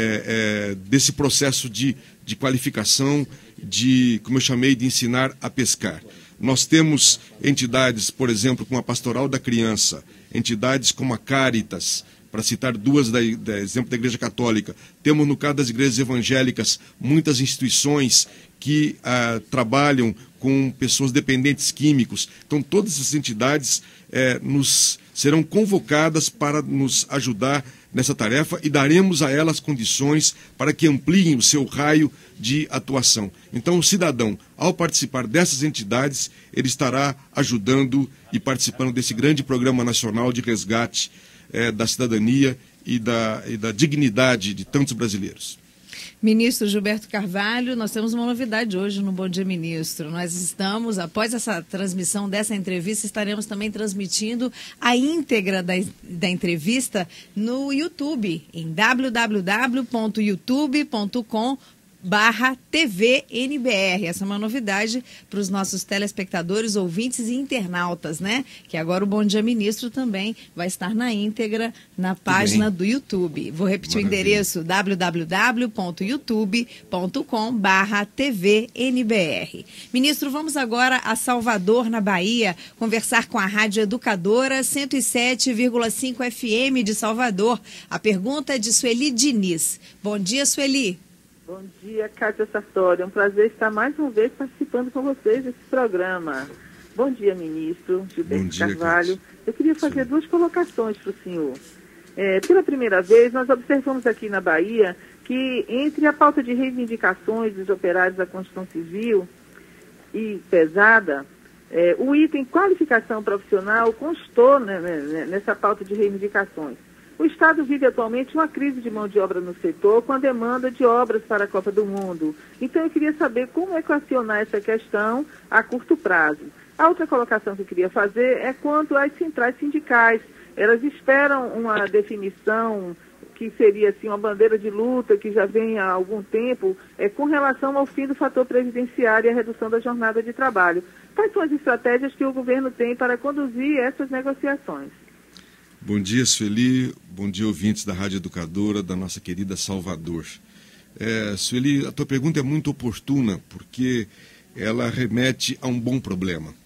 Speaker 2: desse processo de qualificação, como eu chamei, de ensinar a pescar. Nós temos entidades, por exemplo, como a Pastoral da Criança, entidades como a Caritas, para citar duas exemplo da Igreja Católica. Temos, no caso das igrejas evangélicas, muitas instituições que trabalham com pessoas dependentes químicos. Então, todas essas entidades serão convocadas para nos ajudar nessa tarefa e daremos a elas condições para que ampliem o seu raio de atuação. Então, o cidadão, ao participar dessas entidades, ele estará ajudando e participando desse grande programa nacional de resgate da cidadania e da dignidade de tantos brasileiros.
Speaker 1: Ministro Gilberto Carvalho, nós temos uma novidade hoje no Bom Dia Ministro. Nós estamos, após essa transmissão dessa entrevista, estaremos também transmitindo a íntegra da entrevista no YouTube, em www.youtube.com youtube.com/tvnbr. Essa é uma novidade para os nossos telespectadores, ouvintes e internautas, né? Que agora o Bom Dia Ministro também vai estar na íntegra na página do YouTube. Vou repetir o endereço: www.youtube.com/tvnbr. Ministro, vamos agora a Salvador, na Bahia, conversar com a Rádio Educadora 107,5 FM de Salvador. A pergunta é de Sueli Diniz. Bom dia, Sueli.
Speaker 6: Bom dia, Kátia Sartori. É um prazer estar mais uma vez participando com vocês desse programa. Bom dia, ministro Gilberto Carvalho. Eu queria fazer duas colocações para o senhor. Pela primeira vez, nós observamos aqui na Bahia que entre a pauta de reivindicações dos operários da construção civil e pesada, o item qualificação profissional constou nessa pauta de reivindicações. O Estado vive atualmente uma crise de mão de obra no setor com a demanda de obras para a Copa do Mundo. Então eu queria saber como equacionar essa questão a curto prazo. A outra colocação que eu queria fazer é quanto às centrais sindicais. Elas esperam uma definição que seria assim, uma bandeira de luta que já vem há algum tempo com relação ao fim do fator previdenciário e a redução da jornada de trabalho. Quais são as estratégias que o governo tem para conduzir essas negociações?
Speaker 2: Bom dia, Sueli. Bom dia, ouvintes da Rádio Educadora, da nossa querida Salvador. Sueli, a tua pergunta é muito oportuna, porque ela remete a um bom problema.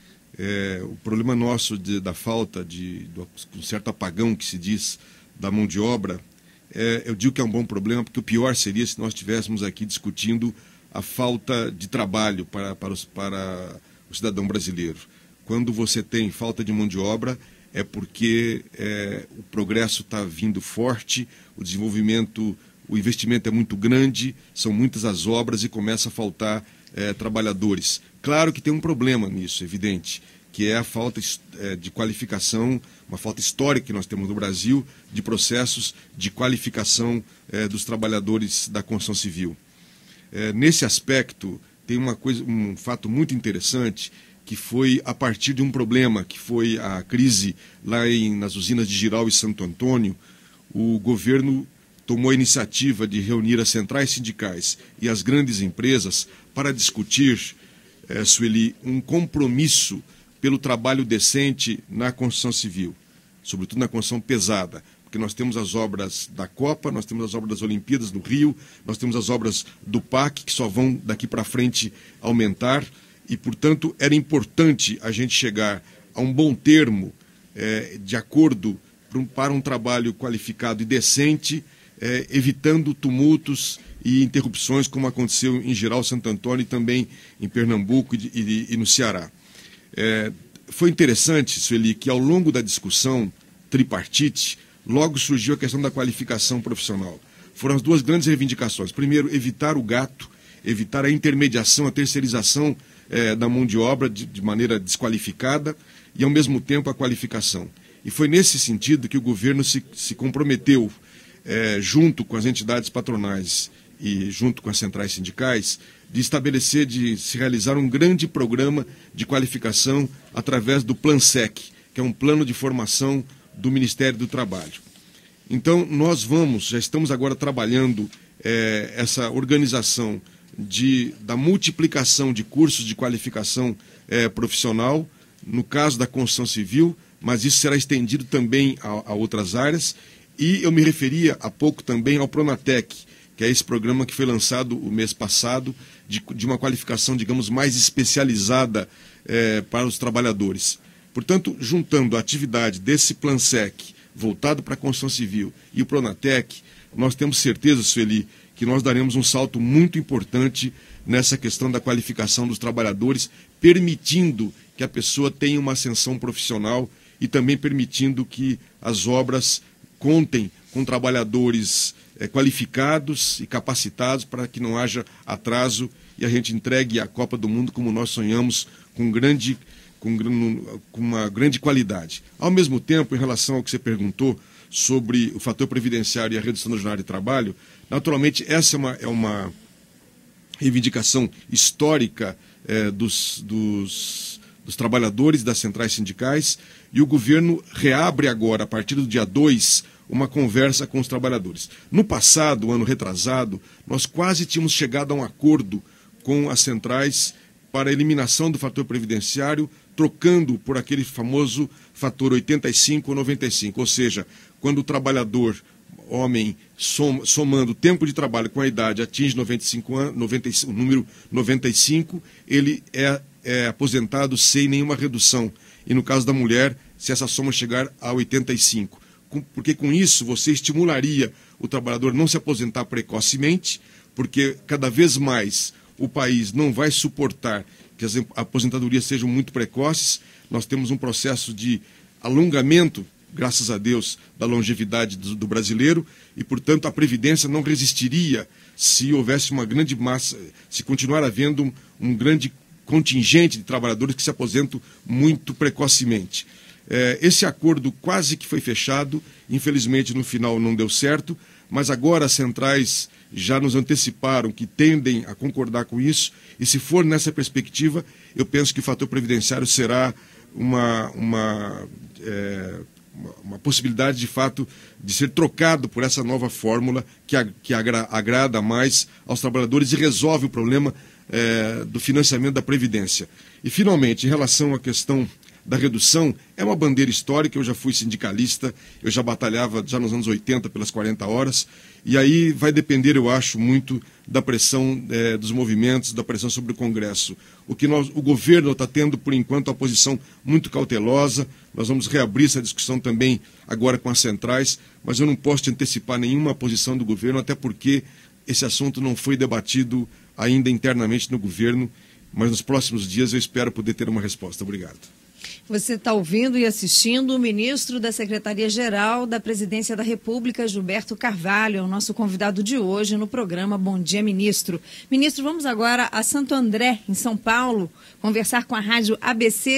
Speaker 2: O problema nosso da falta de um certo apagão que se diz da mão de obra, eu digo que é um bom problema, porque o pior seria se nós estivéssemos aqui discutindo a falta de trabalho para o cidadão brasileiro. Quando você tem falta de mão de obra, é porque o progresso está vindo forte, o desenvolvimento, o investimento é muito grande, são muitas as obras e começa a faltar trabalhadores. Claro que tem um problema nisso, evidente, que é a falta de qualificação, uma falta histórica que nós temos no Brasil, de processos de qualificação dos trabalhadores da construção civil. Nesse aspecto, tem um fato muito interessante, que foi a partir de um problema, que foi a crise lá nas usinas de Jirau e Santo Antônio. O governo tomou a iniciativa de reunir as centrais sindicais e as grandes empresas para discutir, Sueli, um compromisso pelo trabalho decente na construção civil, sobretudo na construção pesada, porque nós temos as obras da Copa, nós temos as obras das Olimpíadas no Rio, nós temos as obras do PAC, que só vão daqui para frente aumentar, e, portanto, era importante a gente chegar a um bom termo de acordo para um trabalho qualificado e decente, evitando tumultos e interrupções, como aconteceu em Jirau, Santo Antônio e também em Pernambuco e no Ceará. Foi interessante, Sueli, que ao longo da discussão tripartite, logo surgiu a questão da qualificação profissional. Foram as duas grandes reivindicações. Primeiro, evitar o gato, evitar a intermediação, a terceirização da mão de obra de maneira desqualificada e, ao mesmo tempo, a qualificação. E foi nesse sentido que o governo se comprometeu, junto com as entidades patronais e junto com as centrais sindicais, de se realizar um grande programa de qualificação através do PlanSec, que é um plano de formação do Ministério do Trabalho. Então, nós já estamos agora trabalhando essa organização da multiplicação de cursos de qualificação profissional, no caso da construção civil, mas isso será estendido também a outras áreas. E eu me referia há pouco também ao Pronatec, que é esse programa que foi lançado o mês passado, de uma qualificação, digamos, mais especializada para os trabalhadores. Portanto, juntando a atividade desse PlanSec, voltado para a construção civil, e o Pronatec, nós temos certeza, Sueli, que nós daremos um salto muito importante nessa questão da qualificação dos trabalhadores, permitindo que a pessoa tenha uma ascensão profissional e também permitindo que as obras contem com trabalhadores qualificados e capacitados para que não haja atraso e a gente entregue a Copa do Mundo como nós sonhamos, com uma grande qualidade. Ao mesmo tempo, em relação ao que você perguntou sobre o fator previdenciário e a redução da jornada de trabalho, naturalmente essa é uma reivindicação histórica dos trabalhadores das centrais sindicais, e o governo reabre agora, a partir do dia 2, uma conversa com os trabalhadores. No passado, ano retrasado, nós quase tínhamos chegado a um acordo com as centrais para a eliminação do fator previdenciário, trocando por aquele famoso fator 85 ou 95, ou seja, quando o trabalhador, homem, somando o tempo de trabalho com a idade, atinge 95 anos, o número 95, ele é aposentado sem nenhuma redução. E no caso da mulher, se essa soma chegar a 85. Porque com isso você estimularia o trabalhador a não se aposentar precocemente, porque cada vez mais o país não vai suportar que as aposentadorias sejam muito precoces. Nós temos um processo de alongamento, graças a Deus, da longevidade do brasileiro e, portanto, a Previdência não resistiria se houvesse uma grande massa, se continuar havendo um grande contingente de trabalhadores que se aposentam muito precocemente. Esse acordo quase que foi fechado, infelizmente no final não deu certo, mas agora as centrais já nos anteciparam que tendem a concordar com isso, e se for nessa perspectiva, eu penso que o fator previdenciário será uma possibilidade de fato de ser trocado por essa nova fórmula que agrada mais aos trabalhadores e resolve o problema do financiamento da Previdência. E finalmente, em relação à questão da redução, é uma bandeira histórica. Eu já fui sindicalista, eu já batalhava já nos anos 80 pelas 40 horas, e aí vai depender, eu acho, muito da pressão dos movimentos, da pressão sobre o Congresso. O governo está tendo, por enquanto, a posição muito cautelosa. Nós vamos reabrir essa discussão também agora com as centrais, mas eu não posso te antecipar nenhuma posição do governo, até porque esse assunto não foi debatido ainda internamente no governo, mas nos próximos dias eu espero poder ter uma resposta. Obrigado.
Speaker 1: Você está ouvindo e assistindo o ministro da Secretaria-Geral da Presidência da República, Gilberto Carvalho, é o nosso convidado de hoje no programa Bom Dia, Ministro. Ministro, vamos agora a Santo André, em São Paulo, conversar com a rádio ABC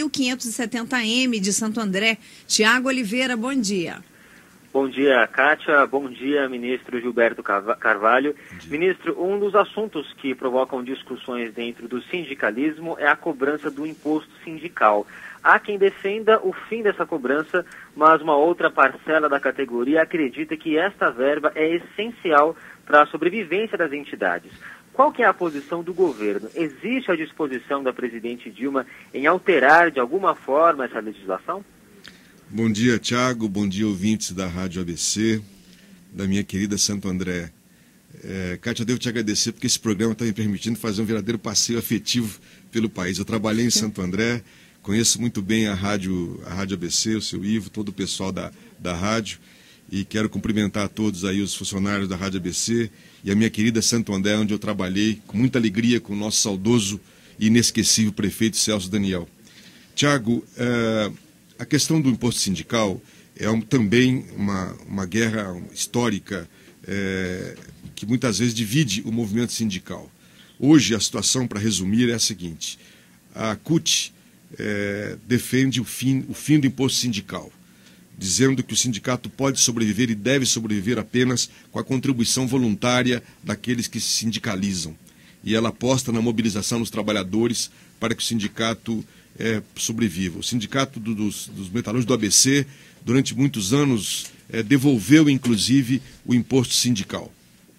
Speaker 1: 1570M de Santo André. Tiago Oliveira, bom dia.
Speaker 7: Bom dia, Kátia. Bom dia, ministro Gilberto Carvalho. Ministro, um dos assuntos que provocam discussões dentro do sindicalismo é a cobrança do imposto sindical. Há quem defenda o fim dessa cobrança, mas uma outra parcela da categoria acredita que esta verba é essencial para a sobrevivência das entidades. Qual que é a posição do governo? Existe a disposição da presidente Dilma em alterar de alguma forma essa legislação?
Speaker 2: Bom dia, Tiago. Bom dia, ouvintes da Rádio ABC, da minha querida Santo André. Kátia, eu devo te agradecer porque esse programa está me permitindo fazer um verdadeiro passeio afetivo pelo país. Eu trabalhei em Santo André, conheço muito bem a Rádio ABC, o seu Ivo, todo o pessoal da rádio, e quero cumprimentar a todos aí os funcionários da Rádio ABC e a minha querida Santo André, onde eu trabalhei com muita alegria com o nosso saudoso e inesquecível prefeito Celso Daniel. Tiago, a questão do imposto sindical é também uma guerra histórica que muitas vezes divide o movimento sindical. Hoje a situação, para resumir, é a seguinte: a CUT defende o fim do imposto sindical, dizendo que o sindicato pode sobreviver e deve sobreviver apenas com a contribuição voluntária daqueles que se sindicalizam. E ela aposta na mobilização dos trabalhadores para que o sindicato sobreviva. O sindicato dos metalúrgicos do ABC, durante muitos anos, devolveu, inclusive, o imposto sindical,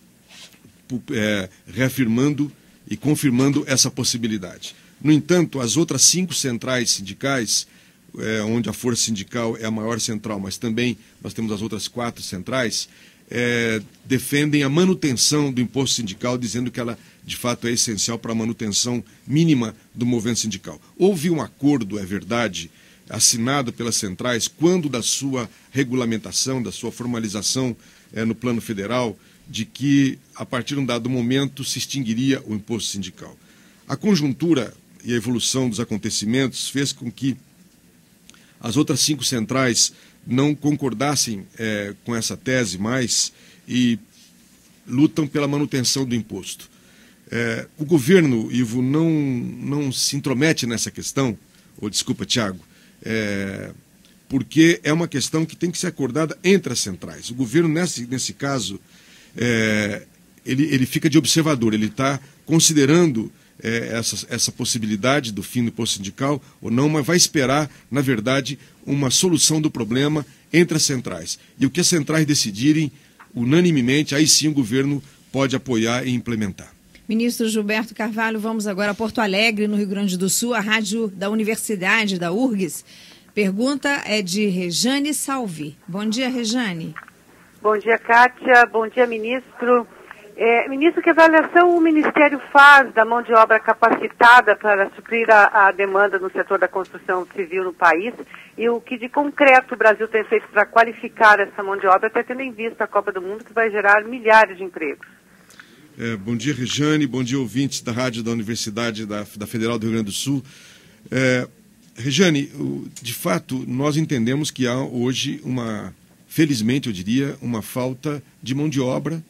Speaker 2: reafirmando e confirmando essa possibilidade. No entanto, as outras 5 centrais sindicais, onde a força sindical é a maior central, mas também nós temos as outras 4 centrais, defendem a manutenção do imposto sindical, dizendo que ela, de fato, é essencial para a manutenção mínima do movimento sindical. Houve um acordo, é verdade, assinado pelas centrais, quando da sua regulamentação, da sua formalização no plano federal, de que, a partir de um dado momento, se extinguiria o imposto sindical. A conjuntura e a evolução dos acontecimentos fez com que as outras 5 centrais não concordassem com essa tese mais e lutam pela manutenção do imposto. O governo, Ivo, não se intromete nessa questão, desculpa, Tiago, porque é uma questão que tem que ser acordada entre as centrais. O governo, nesse caso, ele fica de observador, ele está considerando essa possibilidade do fim do imposto sindical ou não, mas vai esperar, na verdade, uma solução do problema entre as centrais. E o que as centrais decidirem, unanimemente, aí sim o governo pode apoiar e implementar.
Speaker 1: Ministro Gilberto Carvalho, vamos agora a Porto Alegre, no Rio Grande do Sul, a rádio da Universidade, da URGS. Pergunta é de Rejane Salvi. Bom dia, Rejane.
Speaker 8: Bom dia, Kátia. Bom dia, ministro. Ministro, que avaliação o Ministério faz da mão de obra capacitada para suprir a demanda no setor da construção civil no país e o que de concreto o Brasil tem feito para qualificar essa mão de obra, até tendo em vista a Copa do Mundo, que vai gerar milhares de empregos?
Speaker 2: Bom dia, Rejane. Bom dia, ouvintes da rádio da Universidade da Federal do Rio Grande do Sul. Rejane, de fato, nós entendemos que há hoje felizmente eu diria, uma falta de mão de obra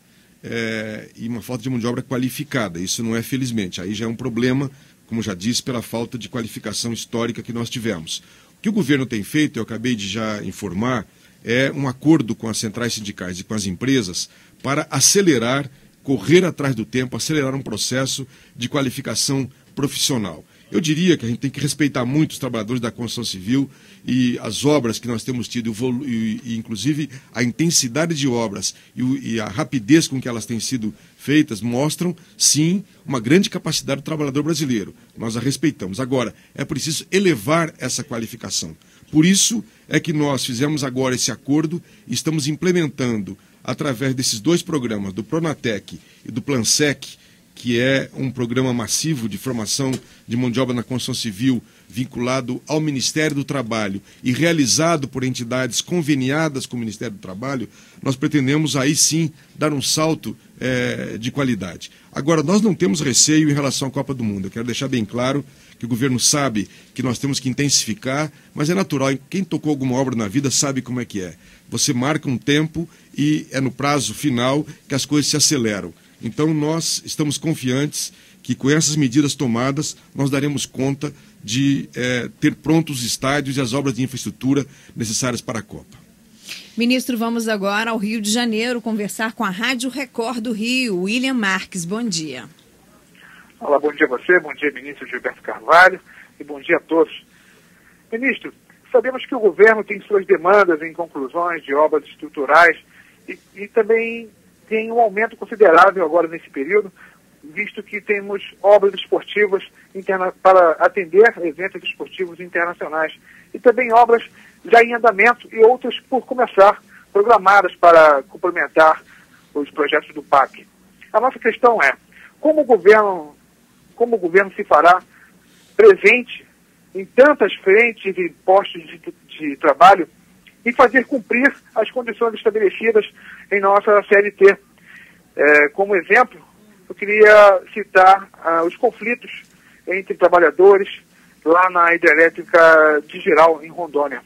Speaker 2: e uma falta de mão de obra qualificada. Isso não é felizmente, aí já é um problema, como já disse, pela falta de qualificação histórica que nós tivemos. O que o governo tem feito, eu acabei de já informar, é um acordo com as centrais sindicais e com as empresas para acelerar, correr atrás do tempo, acelerar um processo de qualificação profissional. Eu diria que a gente tem que respeitar muito os trabalhadores da construção civil e as obras que nós temos tido, e inclusive a intensidade de obras e a rapidez com que elas têm sido feitas mostram, sim, uma grande capacidade do trabalhador brasileiro. Nós a respeitamos. Agora, é preciso elevar essa qualificação. Por isso é que nós fizemos agora esse acordo e estamos implementando, através desses dois programas, do Pronatec e do Plansec, que é um programa massivo de formação de mão de obra na construção civil vinculado ao Ministério do Trabalho e realizado por entidades conveniadas com o Ministério do Trabalho, nós pretendemos aí sim dar um salto de qualidade. Agora, nós não temos receio em relação à Copa do Mundo. Eu quero deixar bem claro que o governo sabe que nós temos que intensificar, mas é natural, quem tocou alguma obra na vida sabe como é que é. Você marca um tempo e é no prazo final que as coisas se aceleram. Então, nós estamos confiantes que, com essas medidas tomadas, nós daremos conta de ter prontos os estádios e as obras de infraestrutura necessárias para a Copa.
Speaker 1: Ministro, vamos agora ao Rio de Janeiro conversar com a Rádio Record do Rio. William Marques, bom dia.
Speaker 9: Olá, bom dia a você, bom dia, ministro Gilberto Carvalho, e bom dia a todos. Ministro, sabemos que o governo tem suas demandas em conclusões de obras estruturais e também tem um aumento considerável agora nesse período, visto que temos obras esportivas para atender eventos esportivos internacionais e também obras já em andamento e outras por começar, programadas para complementar os projetos do PAC. A nossa questão é, como o governo se fará presente em tantas frentes e postos de trabalho e fazer cumprir as condições estabelecidas em nossa CLT. Como exemplo, eu queria citar os conflitos entre trabalhadores lá na hidrelétrica de Geral, em Rondônia.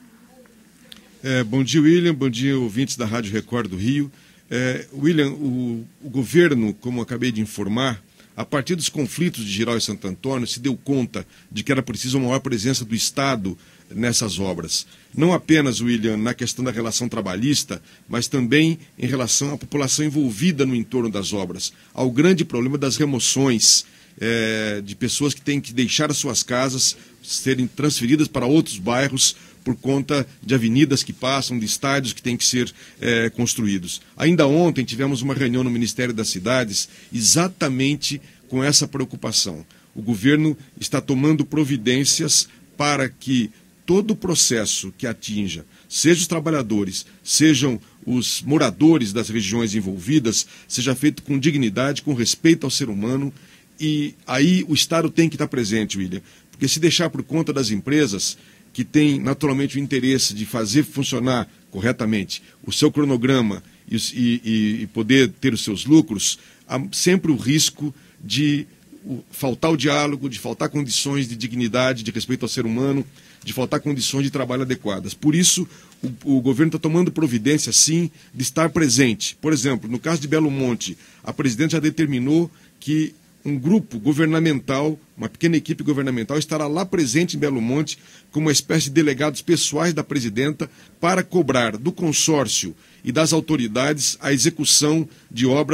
Speaker 2: Bom dia, William. Bom dia, ouvintes da Rádio Record do Rio. William, o governo, como acabei de informar, a partir dos conflitos de Geral e Santo Antônio, se deu conta de que era preciso uma maior presença do Estado nessas obras. Não apenas, William, na questão da relação trabalhista, mas também em relação à população envolvida no entorno das obras. Ao grande problema das remoções de pessoas que têm que deixar as suas casas, serem transferidas para outros bairros por conta de avenidas que passam, de estádios que têm que ser construídos. Ainda ontem tivemos uma reunião no Ministério das Cidades exatamente com essa preocupação. O governo está tomando providências para que todo o processo que atinja, seja os trabalhadores, sejam os moradores das regiões envolvidas, seja feito com dignidade, com respeito ao ser humano, e aí o Estado tem que estar presente, William, porque se deixar por conta das empresas, que têm naturalmente o interesse de fazer funcionar corretamente o seu cronograma e poder ter os seus lucros, há sempre o risco de faltar o diálogo, de faltar condições de dignidade, de respeito ao ser humano, de faltar condições de trabalho adequadas. Por isso, o governo está tomando providência, sim, de estar presente. Por exemplo, no caso de Belo Monte, a presidente já determinou que um grupo governamental, uma pequena equipe governamental, estará lá presente em Belo Monte como uma espécie de delegados pessoais da presidenta para cobrar do consórcio e das autoridades a execução de obras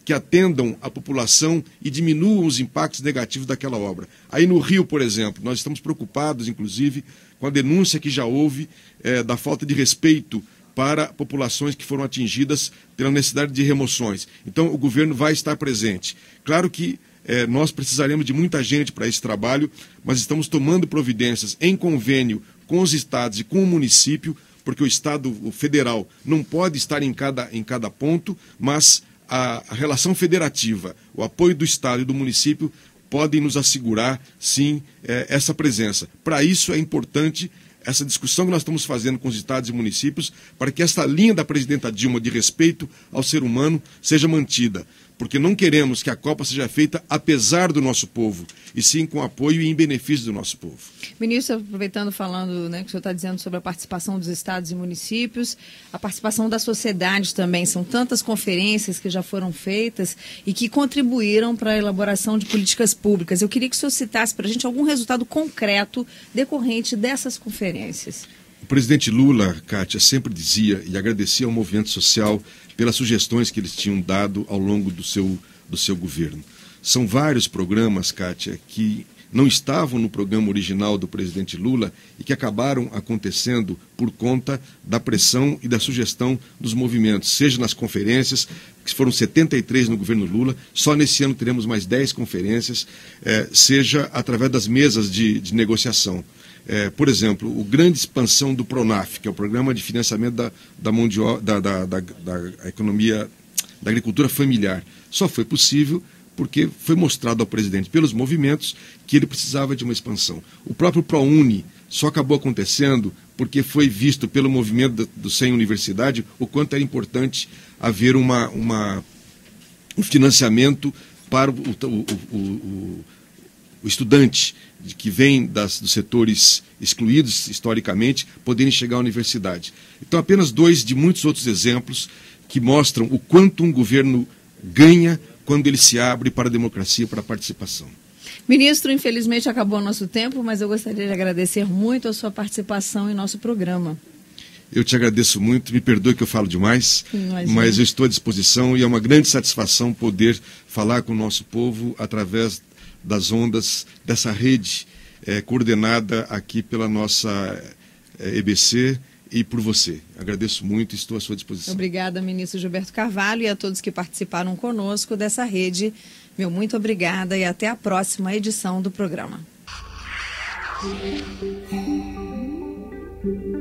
Speaker 2: que atendam a população e diminuam os impactos negativos daquela obra. Aí no Rio, por exemplo, nós estamos preocupados, inclusive, com a denúncia que já houve da falta de respeito para populações que foram atingidas pela necessidade de remoções. Então, o governo vai estar presente. Claro que nós precisaremos de muita gente para esse trabalho, mas estamos tomando providências em convênio com os estados e com o município, porque o Estado federal não pode estar em cada ponto, mas a relação federativa, o apoio do Estado e do município podem nos assegurar, sim, essa presença. Para isso é importante essa discussão que nós estamos fazendo com os estados e municípios, para que essa linha da presidenta Dilma de respeito ao ser humano seja mantida. Porque não queremos que a Copa seja feita apesar do nosso povo, e sim com apoio e em benefício do nosso povo.
Speaker 1: Ministro, aproveitando, falando, né, que o senhor está dizendo sobre a participação dos estados e municípios, a participação da sociedade também, são tantas conferências que já foram feitas e que contribuíram para a elaboração de políticas públicas. Eu queria que o senhor citasse para a gente algum resultado concreto decorrente dessas conferências.
Speaker 2: O presidente Lula, Kátia, sempre dizia e agradecia ao movimento social pelas sugestões que eles tinham dado ao longo do seu governo. São vários programas, Kátia, que não estavam no programa original do presidente Lula e que acabaram acontecendo por conta da pressão e da sugestão dos movimentos, seja nas conferências, que foram 73 no governo Lula, só nesse ano teremos mais 10 conferências, seja através das mesas de negociação. Por exemplo, a grande expansão do PRONAF, que é o Programa de Financiamento da Mão de Obra, da Economia, da Agricultura Familiar, só foi possível porque foi mostrado ao presidente pelos movimentos que ele precisava de uma expansão. O próprio ProUni só acabou acontecendo porque foi visto pelo movimento do Sem Universidade o quanto era importante haver um financiamento para o estudante que vem dos setores excluídos historicamente poderem chegar à universidade. Então, apenas dois de muitos outros exemplos que mostram o quanto um governo ganha quando ele se abre para a democracia, para a participação.
Speaker 1: Ministro, infelizmente acabou o nosso tempo, mas eu gostaria de agradecer muito a sua participação em nosso programa.
Speaker 2: Eu te agradeço muito, me perdoe que eu falo demais, mas eu estou à disposição e é uma grande satisfação poder falar com o nosso povo através das ondas dessa rede coordenada aqui pela nossa EBC e por você. Agradeço muito e estou à sua disposição.
Speaker 1: Obrigada, ministro Gilberto Carvalho, e a todos que participaram conosco dessa rede. Meu muito obrigada e até a próxima edição do programa.